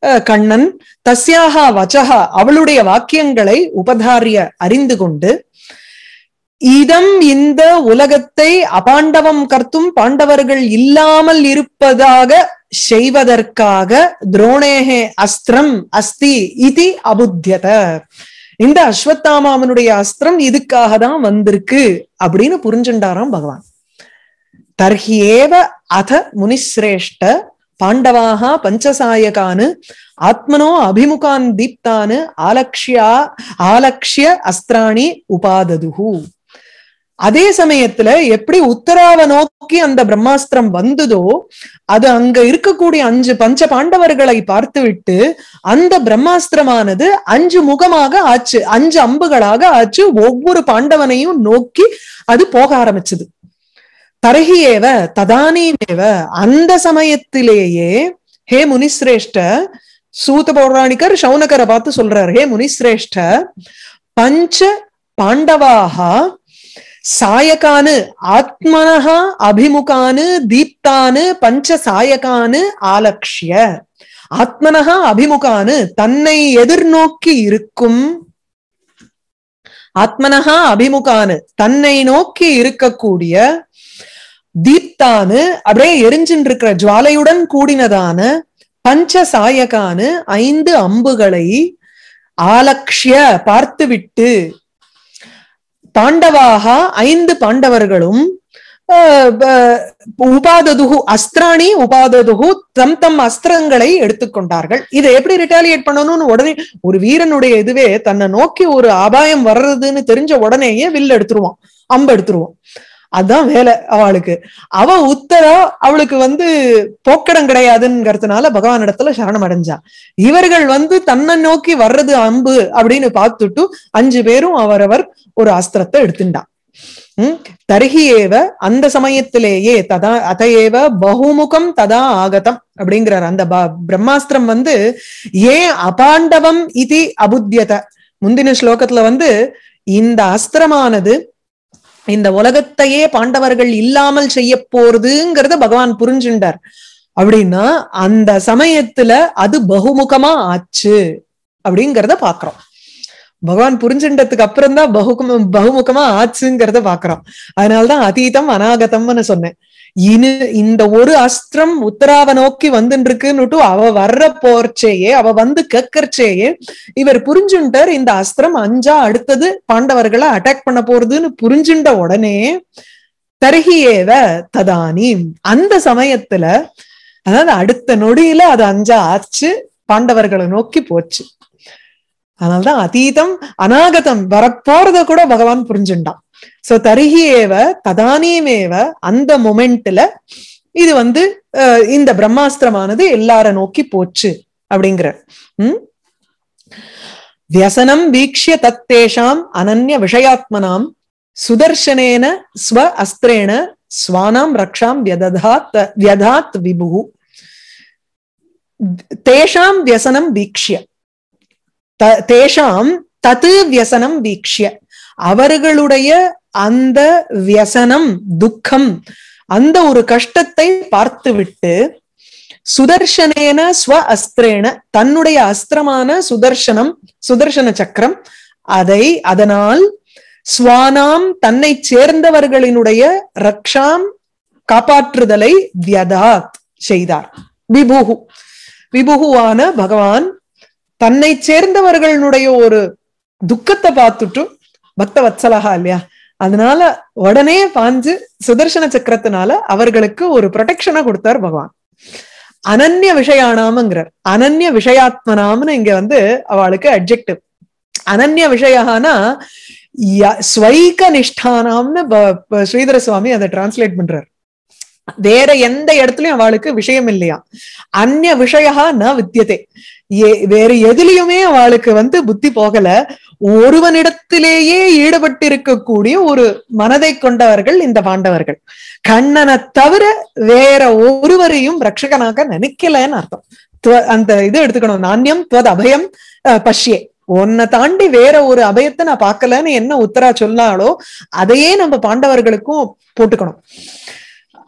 கண்ணன் தஸ்யாக வச்சக அவளுடைய வாக்கியங்களை உபதாரிய அறிந்து கொண்டு இதம் இந்த உலகத்தை அபாண்டவம் கர்த்தும் பாண்டவர்கள் இல்லாமல் இருப்பதாக செய்வதற்காக துரோணேகே அஸ்திரம் அஸ்தி இதி அபுத்தியத இந்த அஸ்வத்தாமாவனுடைய அஸ்திரம் இதுக்காக தான் வந்திருக்கு அப்படின்னு புரிஞ்சுண்டாராம் பகவான். தர்ஹியேவ அத முனிஸ்ரேஷ்ட பாண்டவாக பஞ்சசாயகானு ஆத்மனோ அபிமுகான் தீப்தானு ஆலக்ஷ்யா ஆலக்ஷ்ய அஸ்திராணி உபாததுஹு. அதே சமயத்துல எப்படி உத்தராவ நோக்கி அந்த பிரம்மாஸ்திரம் வந்ததோ அது அங்க இருக்கக்கூடிய அஞ்சு பஞ்ச பாண்டவர்களை பார்த்து விட்டு அந்த பிரம்மாஸ்திரமானது அஞ்சு முகமாக ஆச்சு, அஞ்சு அம்புகளாக ஆச்சு, ஒவ்வொரு பாண்டவனையும் நோக்கி அது போக ஆரம்பிச்சது. தரகியேவ ததானீமேவ அந்த சமயத்திலேயே ஹே முனிஸ்ரேஷ்ட சூத பௌராணிகர் சௌனகரை பார்த்து சொல்றார், ஹே முனிஸ்ரேஷ்ட பஞ்ச பாண்டவாக சாயகானு ஆத்மனஹா அபிமுகானு தீப்தானு பஞ்ச சாயகானு ஆலக்ஷ்ய ஆத்மனஹா அபிமுகானு தன்னை எதிர்நோக்கி இருக்கும் ஆத்மனஹா அபிமுகானு தன்னை நோக்கி இருக்கக்கூடிய தீப்தானு அப்படியே எரிஞ்சின் இருக்கிற ஜுவாலையுடன் கூடினதான பஞ்ச சாயகானு ஐந்து அம்புகளை ஆலக்ஷ்ய பார்த்துவிட்டு பாண்டவாக ஐந்து பாண்டவர்களும் உபாததுகு அஸ்திராணி உபாததுகு தம் தம் அஸ்திரங்களை எடுத்துக்கொண்டார்கள். இதை எப்படி ரிட்டாலியேட் பண்ணணும்னு உடனே ஒரு வீரனுடைய இதுவே தன்னை நோக்கி ஒரு அபாயம் வர்றதுன்னு தெரிஞ்ச உடனேயே வில் எடுத்துருவான், அம்பு எடுத்துருவான். அதுதான் வேலை அவளுக்கு. அவ உத்தரா அவளுக்கு வந்து போக்கடம் கிடையாதுங்கிறதுனால பகவான் இடத்துல சரணம் அடைஞ்சா. இவர்கள் வந்து தன்னை நோக்கி வர்றது அம்பு அப்படின்னு பார்த்துட்டு அஞ்சு பேரும் அவரவர் ஒரு அஸ்திரத்தை எடுத்துண்டா. உம் தர்ஹியேவ அந்த சமயத்திலேயே ததா அதையேவ பகுமுகம் ததா ஆகதம் அப்படிங்கிறார். அந்த பிரம்மாஸ்திரம் வந்து ஏன் அபாண்டவம் இதி அபுத்தியத முந்தின ஸ்லோகத்துல வந்து இந்த அஸ்திரமானது இந்த உலகத்தையே பாண்டவர்கள் இல்லாமல் செய்ய போறதுங்கிறத பகவான் புரிஞ்சுண்டார். அப்படின்னா அந்த சமயத்துல அது பகுமுகமா ஆச்சு அப்படிங்கிறத பாக்குறோம். பகவான் புரிஞ்சுண்டதுக்கு அப்புறம் தான் பகுமுக பகுமுகமா ஆச்சுங்கிறத பாக்குறோம். அதனால்தான் அதீதம் அநாகதம்னு சொன்னேன். இனு இந்த ஒரு அஸ்திரம் உத்தராவ நோக்கி வந்துட்டு இருக்குன்னுட்டு அவ வர்ற போர்ச்சேயே அவ வந்து கேட்கறச்சேயே இவர் புரிஞ்சுட்டார் இந்த அஸ்திரம் அஞ்சா அடுத்தது பாண்டவர்களை அட்டாக் பண்ண போறதுன்னு புரிஞ்சுண்ட உடனே தர்ஹியேவ ததானி அந்த சமயத்துல அதாவது அடுத்த நொடியில அது அஞ்சா ஆச்சு, பாண்டவர்களை நோக்கி போச்சு. அதனால்தான் அதீதம் அநாகதம் வரப்போறத கூட பகவான் புரிஞ்சுண்டான். சோ தரிஹியேவ ததானியமேவ அந்த மொமெண்ட்ல இது வந்து இந்த பிரம்மாஸ்திரமானது எல்லார நோக்கி போச்சு அப்படிங்கிற உம் வியசனம் வீக்ஷ்ய தத்தேஷாம் அனன்ய விஷயாத்மனாம் சுதர்சனேன ஸ்வ அஸ்திரேன ஸ்வானாம் ரக்ஷாம் வியததாத் வியதாத் விபுஹு தேஷாம் வியசனம் வீக்ஷ்ய தேஷாம் தத்து வியசனம் வீக்ஷ்ய அவர்களுடைய அந்த வியசனம் துக்கம் அந்த ஒரு கஷ்டத்தை பார்த்துவிட்டு சுதர்சனேன ஸ்வ அஸ்திரேன தன்னுடைய அஸ்திரமான சுதர்சனம் சுதர்சன சக்கரம் அதை அதனால் ஸ்வானாம் தன்னை சேர்ந்தவர்களினுடைய ரக்ஷாம் காப்பாற்றுதலை வியதாத் செய்தார். விபுகு விபுகுவான பகவான் தன்னை சேர்ந்தவர்களுடைய ஒரு துக்கத்தை பார்த்துட்டு பக்த வத்சலகா இல்லையா, அதனால உடனே பாஞ்சு சுதர்சன சக்கரத்தினால அவர்களுக்கு ஒரு ப்ரொடெக்ஷனை கொடுத்தார் பகவான். அனன்ய விஷயானாம்ங்கிறார். அனன்ய விஷயாத்மனாம்னு இங்க வந்து அவளுக்கு அட்ஜெக்டிவ். அனன்ய விஷயானா ஸ்வைக நிஷ்டானாம்னு ஸ்ரீதர சுவாமி அதை டிரான்ஸ்லேட் பண்றார். வேற எந்த இடத்துலயும் அவளுக்கு விஷயம் இல்லையா. அந்நிய விஷயா ந வித்தியதே, வேற எதுலயுமே அவளுக்கு வந்து புத்தி போகல. ஒருவனிடத்திலேயே ஈடுபட்டு இருக்கக்கூடிய ஒரு மனதை கொண்டவர்கள் இந்த பாண்டவர்கள். கண்ணனை தவிர வேற ஒருவரையும் ரட்சகனாக நினைக்கலன்னு அர்த்தம். அந்த இது எடுத்துக்கணும். நாண்யம் துவத் அபயம் பஷ்யே, உன்னை தாண்டி வேற ஒரு அபயத்தை நான் பார்க்கலன்னு என்ன உத்தரா சொன்னாலோ அதையே நம்ம பாண்டவர்களுக்கும் போட்டுக்கணும்.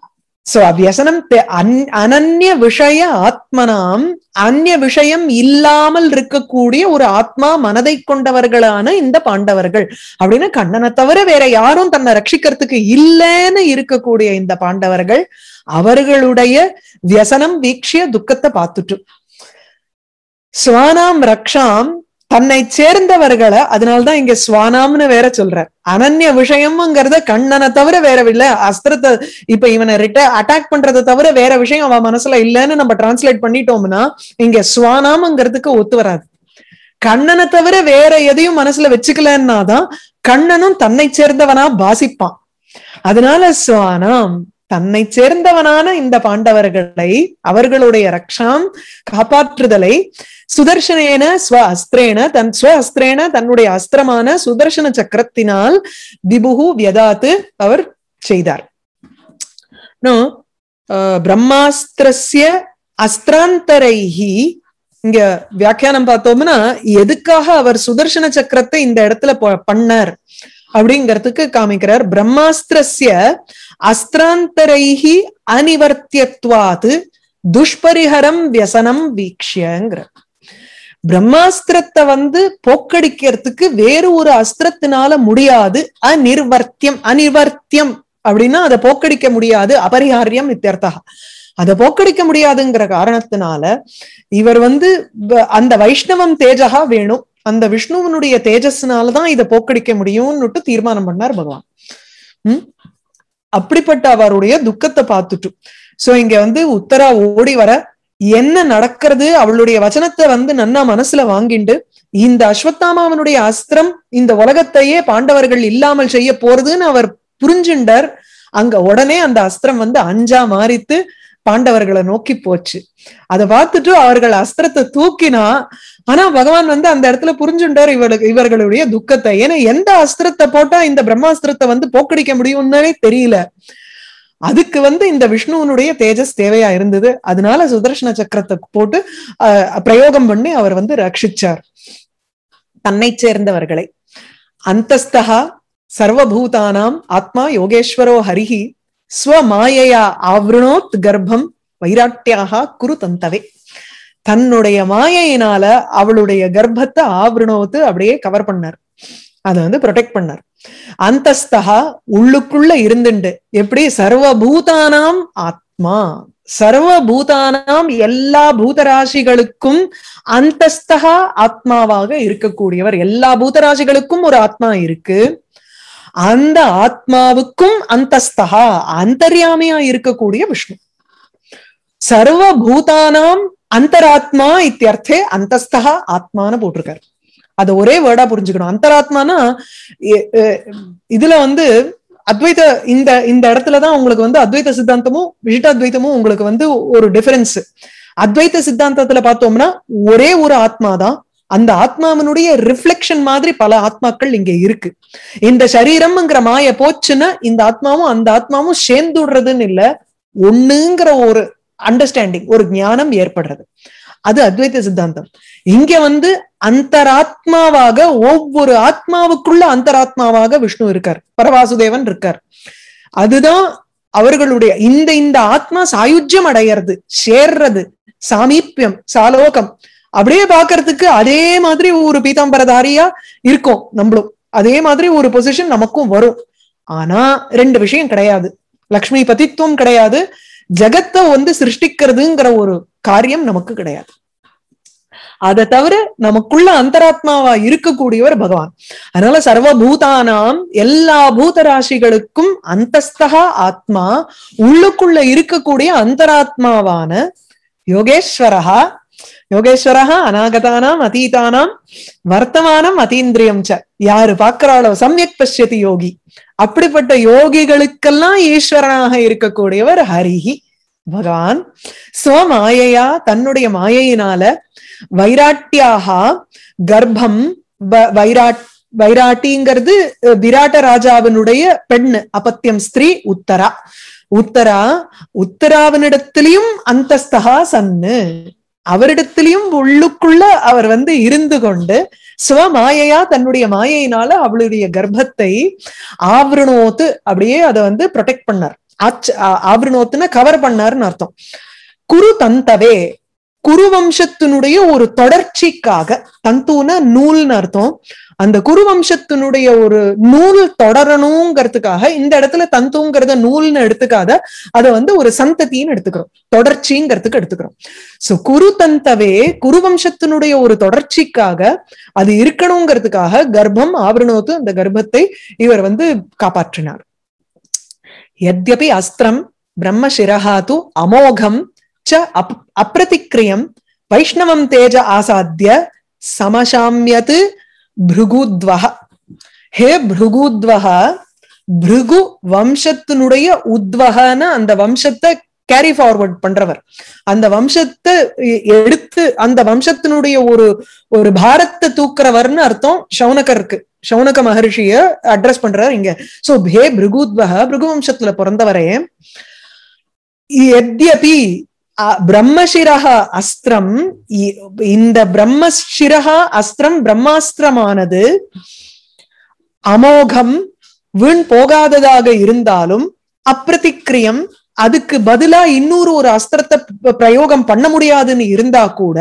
சோ வியசனம் அனன்ய விஷய ஆத்மனாம், அந்நிய விஷயம் இல்லாமல் இருக்கக்கூடிய ஒரு ஆத்மா மனதை கொண்டவர்களான இந்த பாண்டவர்கள் அப்படின்னு கண்ணனை தவிர வேற யாரும் தன்னை ரட்சிக்கிறதுக்கு இல்லைன்னு இருக்கக்கூடிய இந்த பாண்டவர்கள் அவர்களுடைய வியசனம் வீக்ஷிய துக்கத்தை பார்த்துட்டு ஸ்வானாம் ரக்ஷாம் தன்னை சேர்ந்தவர்களை, அதனால்தான் இங்க ஸ்வானாம்னு வேற சொல்றார். அனன்ய விஷயம்ங்கிறத கண்ணனை தவிர வேற இல்ல, அஸ்திரத்தை இப்ப இவனை ரிட்ட அட்டாக் பண்றதை தவிர வேற விஷயம் அவன் மனசுல இல்லைன்னு நம்ம டிரான்ஸ்லேட் பண்ணிட்டோம்னா இங்க ஸ்வானாம்ங்கிறதுக்கு ஒத்து வராது. கண்ணனை தவிர வேற எதையும் மனசுல வச்சுக்கலன்னாதான் கண்ணனும் தன்னை சேர்ந்தவனா பாசிப்பான். அதனால ஸ்வானாம் தன்னை சேர்ந்தவனான இந்த பாண்டவர்களை அவர்களுடைய ரக்ஷாம் காப்பாற்றுதலை சுதர்சனேன ஸ்வ அஸ்திரேன தன் ஸ்வ அஸ்திரேன தன்னுடைய அஸ்திரமான சுதர்சன சக்கரத்தினால் விபுகு வியதாத்து அவர் செய்தார். பிரம்மாஸ்திரஸ்ய அஸ்திராந்தரைஹி இங்க வியாக்கியானம் பார்த்தோம்னா எதுக்காக அவர் சுதர்சன சக்கரத்தை இந்த இடத்துல பண்ணார் அப்படிங்கிறதுக்கு காமிக்கிறார். பிரம்மாஸ்திரஸ்ய அஸ்திராந்தரைஹி அனிவர்த்தியத்வாது துஷ்பரிஹரம் வியசனம் வீக்ஷ்யங்கிற. பிரம்மாஸ்திரத்தை வந்து போக்கடிக்கிறதுக்கு வேறு ஒரு அஸ்திரத்தினால முடியாது. அநிர்வர்த்தியம், அனிவர்த்தியம் அப்படின்னா அதை போக்கடிக்க முடியாது, அபரிஹாரியம் இத்தியர்த்தா. அதை போக்கடிக்க முடியாதுங்கிற காரணத்தினால இவர் வந்து அந்த வைஷ்ணவம் தேஜகா வேணும், அந்த விஷ்ணுவனுடைய தேஜஸ்னாலதான் இதை போக்கடிக்க முடியும்னுட்டு தீர்மானம் பண்ணார் பகவான். உம் அப்படிப்பட்ட அவருடைய துக்கத்தை பார்த்துட்டு சோ இங்க வந்து உத்தரா ஓடி வர என்ன நடக்கிறது, அவளுடைய வச்சனத்தை வந்து நன்னா மனசுல வாங்கிண்டு இந்த அஸ்வத்தாமாவனுடைய அஸ்திரம் இந்த உலகத்தையே பாண்டவர்கள் இல்லாமல் செய்ய போறதுன்னு அவர் புரிஞ்சுண்டார். அங்க உடனே அந்த அஸ்திரம் வந்து அஞ்சா மாறித்து பாண்டவர்களை நோக்கி போச்சு. அதை பார்த்துட்டு அவர்கள் அஸ்திரத்தை தூக்கினா, ஆனா பகவான் வந்து அந்த இடத்துல புரிஞ்சுட்டார் இவர்களுக்கு இவர்களுடைய துக்கத்தை. ஏன்னா எந்த அஸ்திரத்தை போட்டா இந்த பிரம்மாஸ்திரத்தை வந்து போக்கடிக்க முடியும்னே தெரியல. அதுக்கு வந்து இந்த விஷ்ணுவனுடைய தேஜஸ் தேவையா இருந்தது. அதனால சுதர்சன சக்கரத்தை போட்டு அஹ் பிரயோகம் பண்ணி அவர் வந்து ரட்சிச்சார் தன்னை சேர்ந்தவர்களை. அந்தஸ்தகா சர்வபூதானாம் ஆத்மா யோகேஸ்வரோ ஹரிஹி ஸ்வமாயையா ஆவ்ருணோத் கர்ப்பம் வைராட்டியாக குரு தந்தவே. தன்னுடைய மாயையினால அவளுடைய கர்ப்பத்தை ஆவ்ருணோத்து அப்படியே கவர் பண்ணார், அதை வந்து ப்ரொடெக்ட் பண்ணார். அந்தஸ்தகா உள்ளுக்குள்ள இருந்துண்டு எப்படி சர்வபூதானாம் ஆத்மா, சர்வபூதானாம் எல்லா பூதராசிகளுக்கும் அந்தஸ்தகா ஆத்மாவாக இருக்கக்கூடியவர். எல்லா பூதராசிகளுக்கும் ஒரு ஆத்மா இருக்கு, அந்த ஆத்மாவுக்கும் அந்தஸ்தகா அந்தர்யாமியா இருக்கக்கூடிய விஷ்ணு. சர்வபூதானாம் அந்தராத்மா இத்தியர்த்தே அந்தஸ்தகா ஆத்மான்னு போட்டிருக்காரு. அது ஒரே வேர்டா புரிஞ்சுக்கணும். அந்தராத்மானா இதுல வந்து அத்வைத இந்த இந்த இடத்துலதான் உங்களுக்கு வந்து அத்வைத சித்தாந்தமும் விசிட்டாத்வைத்தமும் உங்களுக்கு வந்து ஒரு டிஃபரன்ஸ். அத்வைத சித்தாந்தத்துல பார்த்தோம்னா ஒரே ஒரு ஆத்மாதான், அந்த ஆத்மாவினுடைய ரிஃப்ளெக்ஷன் மாதிரி பல ஆத்மாக்கள் இங்க இருக்கு. இந்த சரீரம்ங்கிற மாய போச்சுன்னா இந்த ஆத்மாவும் அந்த ஆத்மாவும் சேர்ந்துடுறதுன்னு இல்ல, ஒண்ணுங்கிற ஒரு அண்டர்ஸ்டாண்டிங் ஒரு ஞானம் ஏற்படுறது. அது அத்வைத சித்தாந்தம். இங்க வந்து அந்தராத்மாவாக ஒவ்வொரு ஆத்மாவுக்குள்ள அந்தராத்மாவாக விஷ்ணு இருக்கார், பரவாசுதேவன் இருக்கார். அதுதான் அவர்களுடைய இந்த இந்த ஆத்மா சாயுஜ்யம் அடையிறது, சேர்றது, சாமீப்பியம், சாலோகம் அப்படியே பாக்குறதுக்கு அதே மாதிரி ஒரு பீதாம்பரதாரியா இருக்கும் நம்மளும், அதே மாதிரி ஒரு பொசிஷன் நமக்கும் வரும். ஆனா ரெண்டு விஷயம் கிடையாது, லக்ஷ்மி பதித்துவம் கிடையாது, ஜகத்தை வந்து சிருஷ்டிக்கிறதுங்கிற ஒரு காரியம் நமக்கு கிடையாது. அதை தவிர நமக்குள்ள அந்தராத்மாவா இருக்கக்கூடியவர் பகவான். அதனால சர்வபூதானாம் எல்லா பூதராசிகளுக்கும் அந்தஸ்தகா ஆத்மா, உள்ளுக்குள்ள இருக்கக்கூடிய அந்தராத்மாவான யோகேஸ்வரஹா. யோகேஸ்வரஹா அநாகதானாம் அதீதானாம் வர்த்தமானம் அதீந்திரியம் ச. யாரு பாக்குறாளோ சம்யக் பஷ்யதி யோகி, அப்படிப்பட்ட யோகிகளுக்கெல்லாம் ஈஸ்வரனாக இருக்கக்கூடியவர் ஹரிஹி பகவான். ஸ்வமாயையா தன்னுடைய மாயையினால வைராட்டியாக கர்ப்பம், வைராட் வைராட்டிங்கிறது விராட்ட ராஜாவினுடைய பெண், அபத்தியம் ஸ்திரீ உத்தரா. உத்தரா உத்தராவினிடத்திலையும் அந்தஸ்தகா சன்னு, அவரிடத்திலையும் உள்ளுக்குள்ள அவர் வந்து இருந்து கொண்டு ஸ்வமாயையா தன்னுடைய மாயையினால அவளுடைய கர்ப்பத்தை ஆவரணோத்து அப்படியே அதை வந்து ப்ரொடெக்ட் பண்ணார். ஆச் ஆவரணோத்துனா கவர் பண்ணாருன்னு அர்த்தம். குரு தந்தவே குரு வம்சத்தினுடைய ஒரு தொடர்ச்சிக்காக, தந்துனா நூல்னு அர்த்தம், அந்த குரு வம்சத்தினுடைய ஒரு நூல் தொடரணுங்கிறதுக்காக இந்த இடத்துல தந்துங்கிறத நூல்னு எடுத்துக்காத, அதை வந்து ஒரு சந்ததின்னு எடுத்துக்கிறோம், தொடர்ச்சிங்கிறதுக்கு எடுத்துக்கிறோம். சோ குரு தந்தவே குரு வம்சத்தினுடைய ஒரு தொடர்ச்சிக்காக அது இருக்கணுங்கிறதுக்காக கர்ப்பம் ஆவரணோத்து அந்த கர்ப்பத்தை இவர் வந்து காப்பாற்றினார். யத்யபி அஸ்திரம் பிரம்மசிரஹாது அமோகம் ச அப்ரதிக்ரியம் வைஷ்ணவம் தேஜ ஆசாத்திய சமசாம்யத் பிருகுத்வஹ. ஹே பிருகுத்வஹ, பிருகு வம்சத்தினுடைய உத்வஹன அந்த வம்சத்தை கேரி ஃபார்வர்ட் பண்றவர், அந்த வம்சத்தை எடுத்து அந்த வம்சத்தினுடைய ஒரு ஒரு பாரத்தை தூக்குறவர்னு அர்த்தம் சௌனகருக்கு. சௌனக மகர்ஷிய அட்ரஸ் பண்றார் இங்க. சோ ஹே பிருகுத்வஹ, பிருகு வம்சத்துல பிறந்தவரே, யத்யபி பிரம்மசிரஹ அஸ்திரம், இந்த பிரம்மசிரஹ அஸ்திரம் பிரம்மாஸ்திரமானது அமோகம் வீண் போகாததாக இருந்தாலும், அப்பிரதிக்ரியம் அதுக்கு பதிலா இன்னொரு ஒரு அஸ்திரத்தை பிரயோகம் பண்ண முடியாதுன்னு இருந்தா கூட,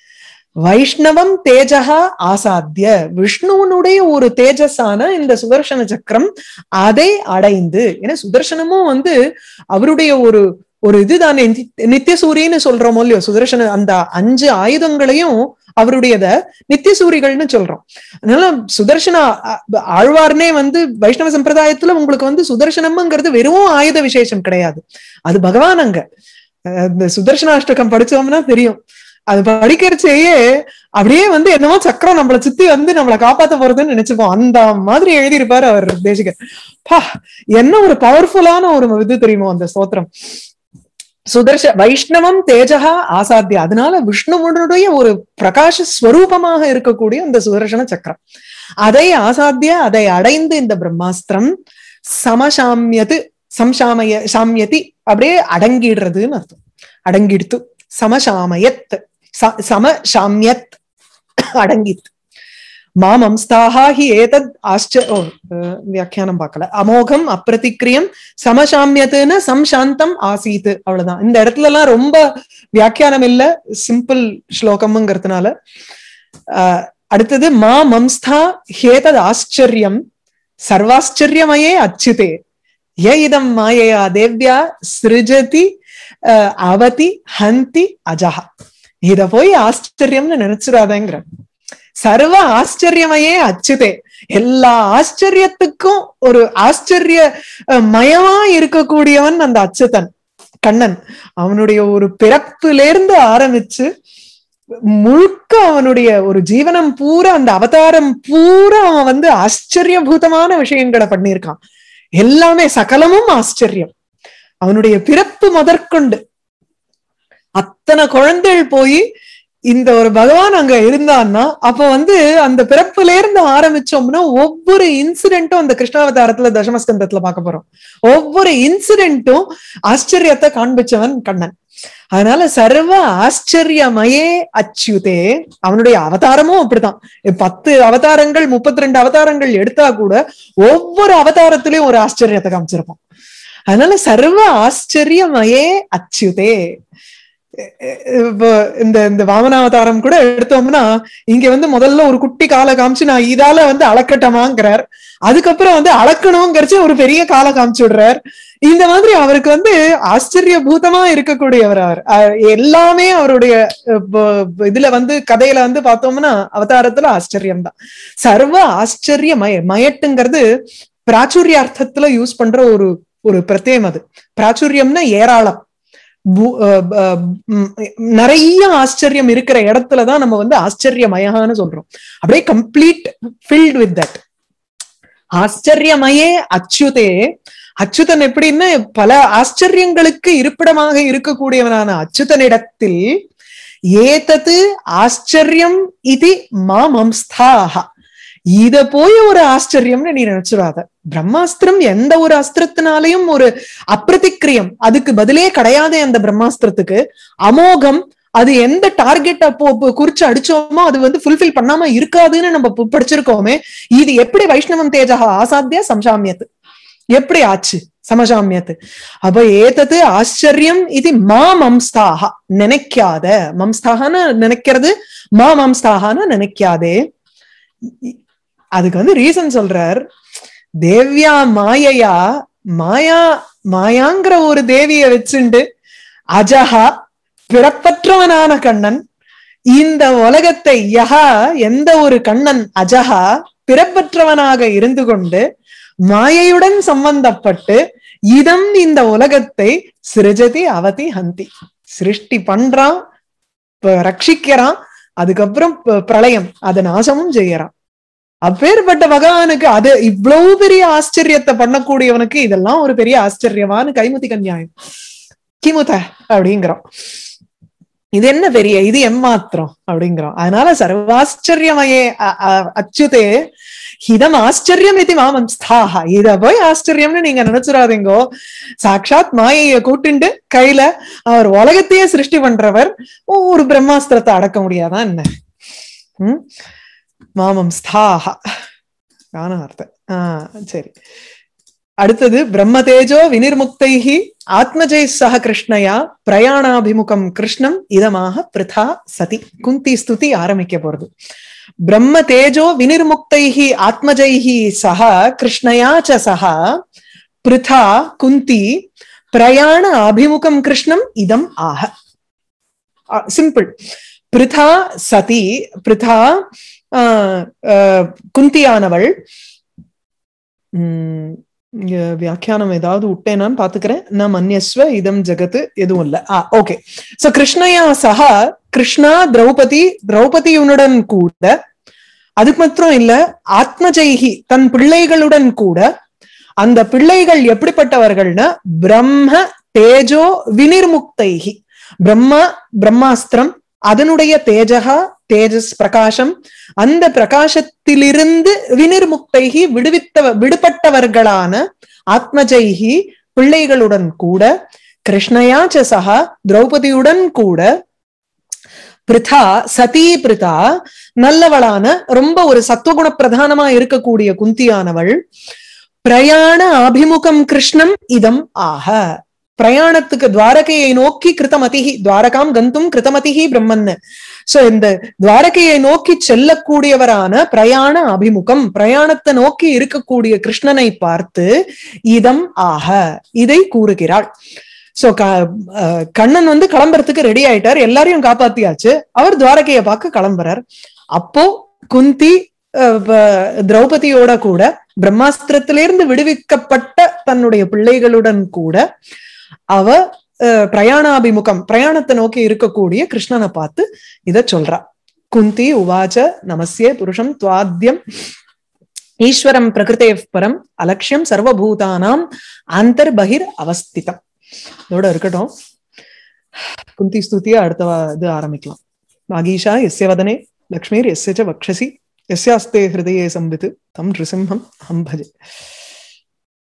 வைஷ்ணவம் தேஜகா ஆசாத்திய விஷ்ணுவனுடைய ஒரு தேஜஸான இந்த சுதர்சன சக்கரம் அதை அடைந்து, ஏன்னா சுதர்சனமும் வந்து அவருடைய ஒரு ஒரு இதுதானே, நித்திய சூரியன்னு சொல்றோமோ இல்லையோ, சுதர்சன அந்த அஞ்சு ஆயுதங்களையும் அவருடையத நித்திய சூரிகள்னு சொல்றோம். அதனால சுதர்சன ஆழ்வார்னே வந்து வைஷ்ணவ சம்பிரதாயத்துல உங்களுக்கு வந்து சுதர்சனம்ங்கிறது வெறும் ஆயுத விசேஷம் கிடையாது, அது பகவான். அங்க இந்த சுதர்சனாஷ்டகம் படிச்சோம்னா தெரியும், அது படிக்கிறச்சேயே அப்படியே வந்து என்னமோ சக்கரம் நம்மளை சுத்தி வந்து நம்மளை காப்பாத்த போறதுன்னு நினைச்சுப்போம். அந்த மாதிரி எழுதியிருப்பாரு அவர் தேசிகர். பா, என்ன ஒரு பவர்ஃபுல்லான ஒரு இது தெரியுமோ அந்த ஸ்தோத்திரம். சுதர்ஷ வைஷ்ணவம் தேஜகா ஆசாத்திய, அதனால விஷ்ணுவனுடைய ஒரு பிரகாச ஸ்வரூபமாக இருக்கக்கூடிய அந்த சுதர்சன சக்கரம் அதை ஆசாத்திய அதை அடைந்து இந்த பிரம்மாஸ்திரம் சமசாமியது சம்சாமய சாமியதி அப்படியே அடங்கிடுறதுன்னு அர்த்தம். அடங்கிடுத்து சமசாமயத் சமசாமியத் அடங்கித்து. மாமம்ஸ்தாஹா ஹி ஏதத் ஆச்ச ஓ வியாக்கியானம் பார்க்கல. அமோகம் அப்பிரதிக்ரியம் சமசாமியத்துன்னு சம்சாந்தம் ஆசீத், அவ்வளவுதான். இந்த இடத்துல எல்லாம் ரொம்ப வியாக்கியானம் இல்ல, சிம்பிள் ஸ்லோகம்ங்கிறதுனால. அஹ் அடுத்தது மா மம்ஸ்தா ஹேதத் ஆச்சரியம் சர்வாச்சரியமயே அச்சுதே ய இதம் மாயையா தேவ்யா சிருஜதி அவதி ஹந்தி அஜஹா. இத போய் ஆச்சரியம்னு நினைச்சிடாதேங்கிற. சர்வ ஆச்சரியமையே அச்சுதே, எல்லா ஆச்சரியத்துக்கும் ஒரு ஆச்சரிய மயமா இருக்கக்கூடியவன் அந்த அச்சுதன் கண்ணன். அவனுடைய ஒரு பிறப்பிலிருந்து ஆரம்பிச்சு முழுக்க அவனுடைய ஒரு ஜீவனம் பூரா, அந்த அவதாரம் பூரா அவன் வந்து ஆச்சரியபூதமான விஷயங்களை பண்ணியிருக்கான். எல்லாமே சகலமும் ஆச்சரியம். அவனுடைய பிறப்பு முதற்கொண்டு அத்தனை குழந்தைகள் போய் இந்த ஒரு பகவான் அங்க இருந்தான்னா, அப்ப வந்து அந்த பிறப்புல இருந்து ஆரம்பிச்சோம்னா ஒவ்வொரு இன்சிடென்ட்டும் அந்த கிருஷ்ணாவதாரத்துல தசமஸ்கந்தத்துல பார்க்க போறோம். ஒவ்வொரு இன்சிடென்ட்டும் ஆச்சரியத்தை காண்பிச்சவன் கண்ணன். அதனால சர்வ ஆச்சரியமயே அச்சுதே, அவனுடைய அவதாரமும் அப்படித்தான். பத்து அவதாரங்கள் முப்பத்தி ரெண்டு அவதாரங்கள் எடுத்தா கூட ஒவ்வொரு அவதாரத்திலையும் ஒரு ஆச்சரியத்தை காமிச்சிருப்பான். அதனால சர்வ ஆச்சரியமயே அச்சுதே. இப்போ இந்த இந்த வாமனாவதாரம் கூட எடுத்தோம்னா, இங்க வந்து முதல்ல ஒரு குட்டி காலை காமிச்சு நான் இதால வந்து அளக்கட்டமாங்கிறார், அதுக்கப்புறம் வந்து அளக்கணுங்கிறச்சு ஒரு பெரிய காலை காமிச்சு விடுறார். இந்த மாதிரி அவருக்கு வந்து ஆச்சரியபூதமா இருக்கக்கூடியவர் அவர். எல்லாமே அவருடைய இதுல வந்து கதையில வந்து பார்த்தோம்னா அவதாரத்துல ஆச்சரியம் தான். சர்வ ஆச்சரிய மய மயட்டுங்கிறது பிராச்சுரியார்த்தத்துல யூஸ் பண்ற ஒரு ஒரு பிரத்யம். அது பிராச்சுரியம்னா ஏராளம், நிறைய ஆச்சரியம் இருக்கிற இடத்துலதான் நம்ம வந்து ஆச்சரியமயகான்னு சொல்றோம். அப்படியே கம்ப்ளீட் ஃபில்ட் வித் தட். ஆச்சரியமயே அச்சுதே. அச்சுதன் எப்படின்னா பல ஆச்சரியங்களுக்கு இருப்பிடமாக இருக்கக்கூடியவனான அச்சுதனிடத்தில் ஏதது ஆச்சரியம் இது மாமம்ஸ்தாக, இத போய் ஒரு ஆச்சரியம்னு நீ நினைச்சிடாத. பிரம்மாஸ்திரம் எந்த ஒரு அஸ்திரத்தினாலையும் ஒரு அப்பிரதிக்ரியம், அதுக்கு பதிலே கிடையாது அந்த பிரம்மாஸ்திரத்துக்கு. அமோகம், அது எந்த டார்கெட் அப்போ குறிச்சு அடிச்சோமோ அது வந்து ஃபுல்ஃபில் பண்ணாம இருக்காதுன்னு நம்ம படிச்சிருக்கோமே. இது எப்படி வைஷ்ணவம் தேஜகா ஆசாத்திய சம்சாமியத்து எப்படி ஆச்சு? சமசாமியத்து. அப்ப ஏதது ஆச்சரியம் இது மா மம்ஸ்தாக நினைக்காத, மம்ஸ்தாகன்னு நினைக்கிறது, மா மம்ஸ்தாகன்னு நினைக்காதே. அதுக்கு வந்து ரீசன் சொல்றார். தேவ்யா மாயையா, மாயா மாயாங்கிற ஒரு தேவிய வச்சுண்டு அஜஹா பிறப்பற்றவனான கண்ணன் இந்த உலகத்தை, யஹா எந்த ஒரு கண்ணன், அஜஹா பிறப்பற்றவனாக இருந்து கொண்டு மாயையுடன் சம்பந்தப்பட்டு இதம் இந்த உலகத்தை சிருஜதி அவதி ஹந்தி சிருஷ்டி பண்றான், ரட்சிக்கிறான், அதுக்கப்புறம் பிரளயம் அதை நாசமும் செய்யறான். அப்பேற்பட்ட பகவானுக்கு அது இவ்வளவு பெரிய ஆச்சரியத்தை பண்ணக்கூடியவனுக்கு இதெல்லாம் ஒரு பெரிய ஆச்சரியமான கைமுதி கன்யாயம் கிமுத அப்படிங்கிறோம். இது என்ன பெரிய, இது எம்மாத்திரம் அப்படிங்கிறோம். அதனால சர்வாச்சரியமயே அச்சுதே இதம் ஆச்சரியம் இது மாமம்ஸ்தாக. இத போய் ஆச்சரியம்னு நீங்க நினைச்சிடாதீங்கோ. சாட்சாத் மாயைய கூட்டிண்டு கையில அவர் உலகத்தையே சிருஷ்டி பண்றவர் ஒரு பிரம்மாஸ்திரத்தை அடக்க முடியாதான் என்ன? உம் மாமம்ஸ்தாக அர்த்தம். ஆஹ் சரி. அடுத்தது பிரம்மதேஜோ வினிர்முக்தைஹி ஆத்மஜை சக கிருஷ்ணயா பிரயாணாபிமுகம் கிருஷ்ணம் இதமாக பிருதா சதி. குந்தி ஸ்துதி ஆரம்பிக்க போறது. பிரம்ம தேஜோ வினிர்முக்தைஹி ஆத்மஜைஹி சக கிருஷ்ணயா ச சக பிருதா குந்தி பிரயாண அபிமுகம் கிருஷ்ணம் இதம் ஆக. சிம்பிள். பிருதா சதி, பிருதா குந்தியானவள், உம் வியாக்கியானம் ஏதாவது விட்டேனான்னு பாத்துக்கிறேன். நான் மன்யஸ்வ இதம் ஜெகத்து எதுவும் இல்ல. ஆ ஓகே. சோ கிருஷ்ணயா சஹா, கிருஷ்ணா திரௌபதி, திரௌபதியுடன் கூட, அதுக்கு மாத்திரம் இல்ல ஆத்மஜைஹி தன் பிள்ளைகளுடன் கூட. அந்த பிள்ளைகள் எப்படிப்பட்டவர்கள்னா பிரம்ம தேஜோ வினிர்முக்தைஹி, பிரம்மா பிரம்மாஸ்திரம் அதனுடைய தேஜகா தேஜஸ் பிரகாசம், அந்த பிரகாசத்திலிருந்து வினிர்முக்தைஹி விடுவித்த விடுபட்டவர்களான ஆத்மஜைஹி பிள்ளைகளுடன் கூட, கிருஷ்ணயா ச சஹா திரௌபதியுடன் கூட, பிருதா சதி பிருதா நல்லவளான ரொம்ப ஒரு சத்துவகுண பிரதானமா இருக்கக்கூடிய குந்தியானவள், பிரயாண அபிமுகம் கிருஷ்ணம் இதம் ஆக, பிரயாணத்துக்கு துவாரகையை நோக்கி கிருதமதிஹி, துவாரகாம் கந்தும் கிருதமதிஹி பிரம்மன்னு. சோ இந்த துவாரகையை நோக்கி செல்லக்கூடியவரான பிரயாண அபிமுகம், பிரயாணத்தை நோக்கி இருக்கக்கூடிய கிருஷ்ணனை பார்த்து இதம் ஆக இதை கூறுகிறாள். சோ கண்ணன் வந்து கிளம்புறதுக்கு ரெடி ஆயிட்டார், எல்லாரையும் காப்பாத்தியாச்சு, அவர் துவாரகையை பார்க்க கிளம்புறார். அப்போ குந்தி திரௌபதியோட கூட பிரம்மாஸ்திரத்திலிருந்து விடுவிக்கப்பட்ட தன்னுடைய பிள்ளைகளுடன் கூட அவ பிரயாணாபிமுகம் பிரயாணத்தை நோக்கி இருக்கக்கூடிய கிருஷ்ணனை பார்த்து இத சொல்றா. குந்தி உவாச்ச நமஸ்யே புருஷம் துவாத்யம் ஈஸ்வரம் பிரகிருதே பரம் அலட்சியம் சர்வபூதானாம் அந்தர்பகிர் அவஸ்திதம். இதோட இருக்கட்டும். குந்தி ஸ்துதியா அடுத்த இது ஆரம்பிக்கலாம். மாகீஷா எஸ்ய வதனே லக்ஷ்மீர் எஸ்ய ச வக்ஷசி எஸ்யாஸ்தே ஹிருதயே சம்பித் தம் நிருசிம்ஹம் அஹம் பஜே.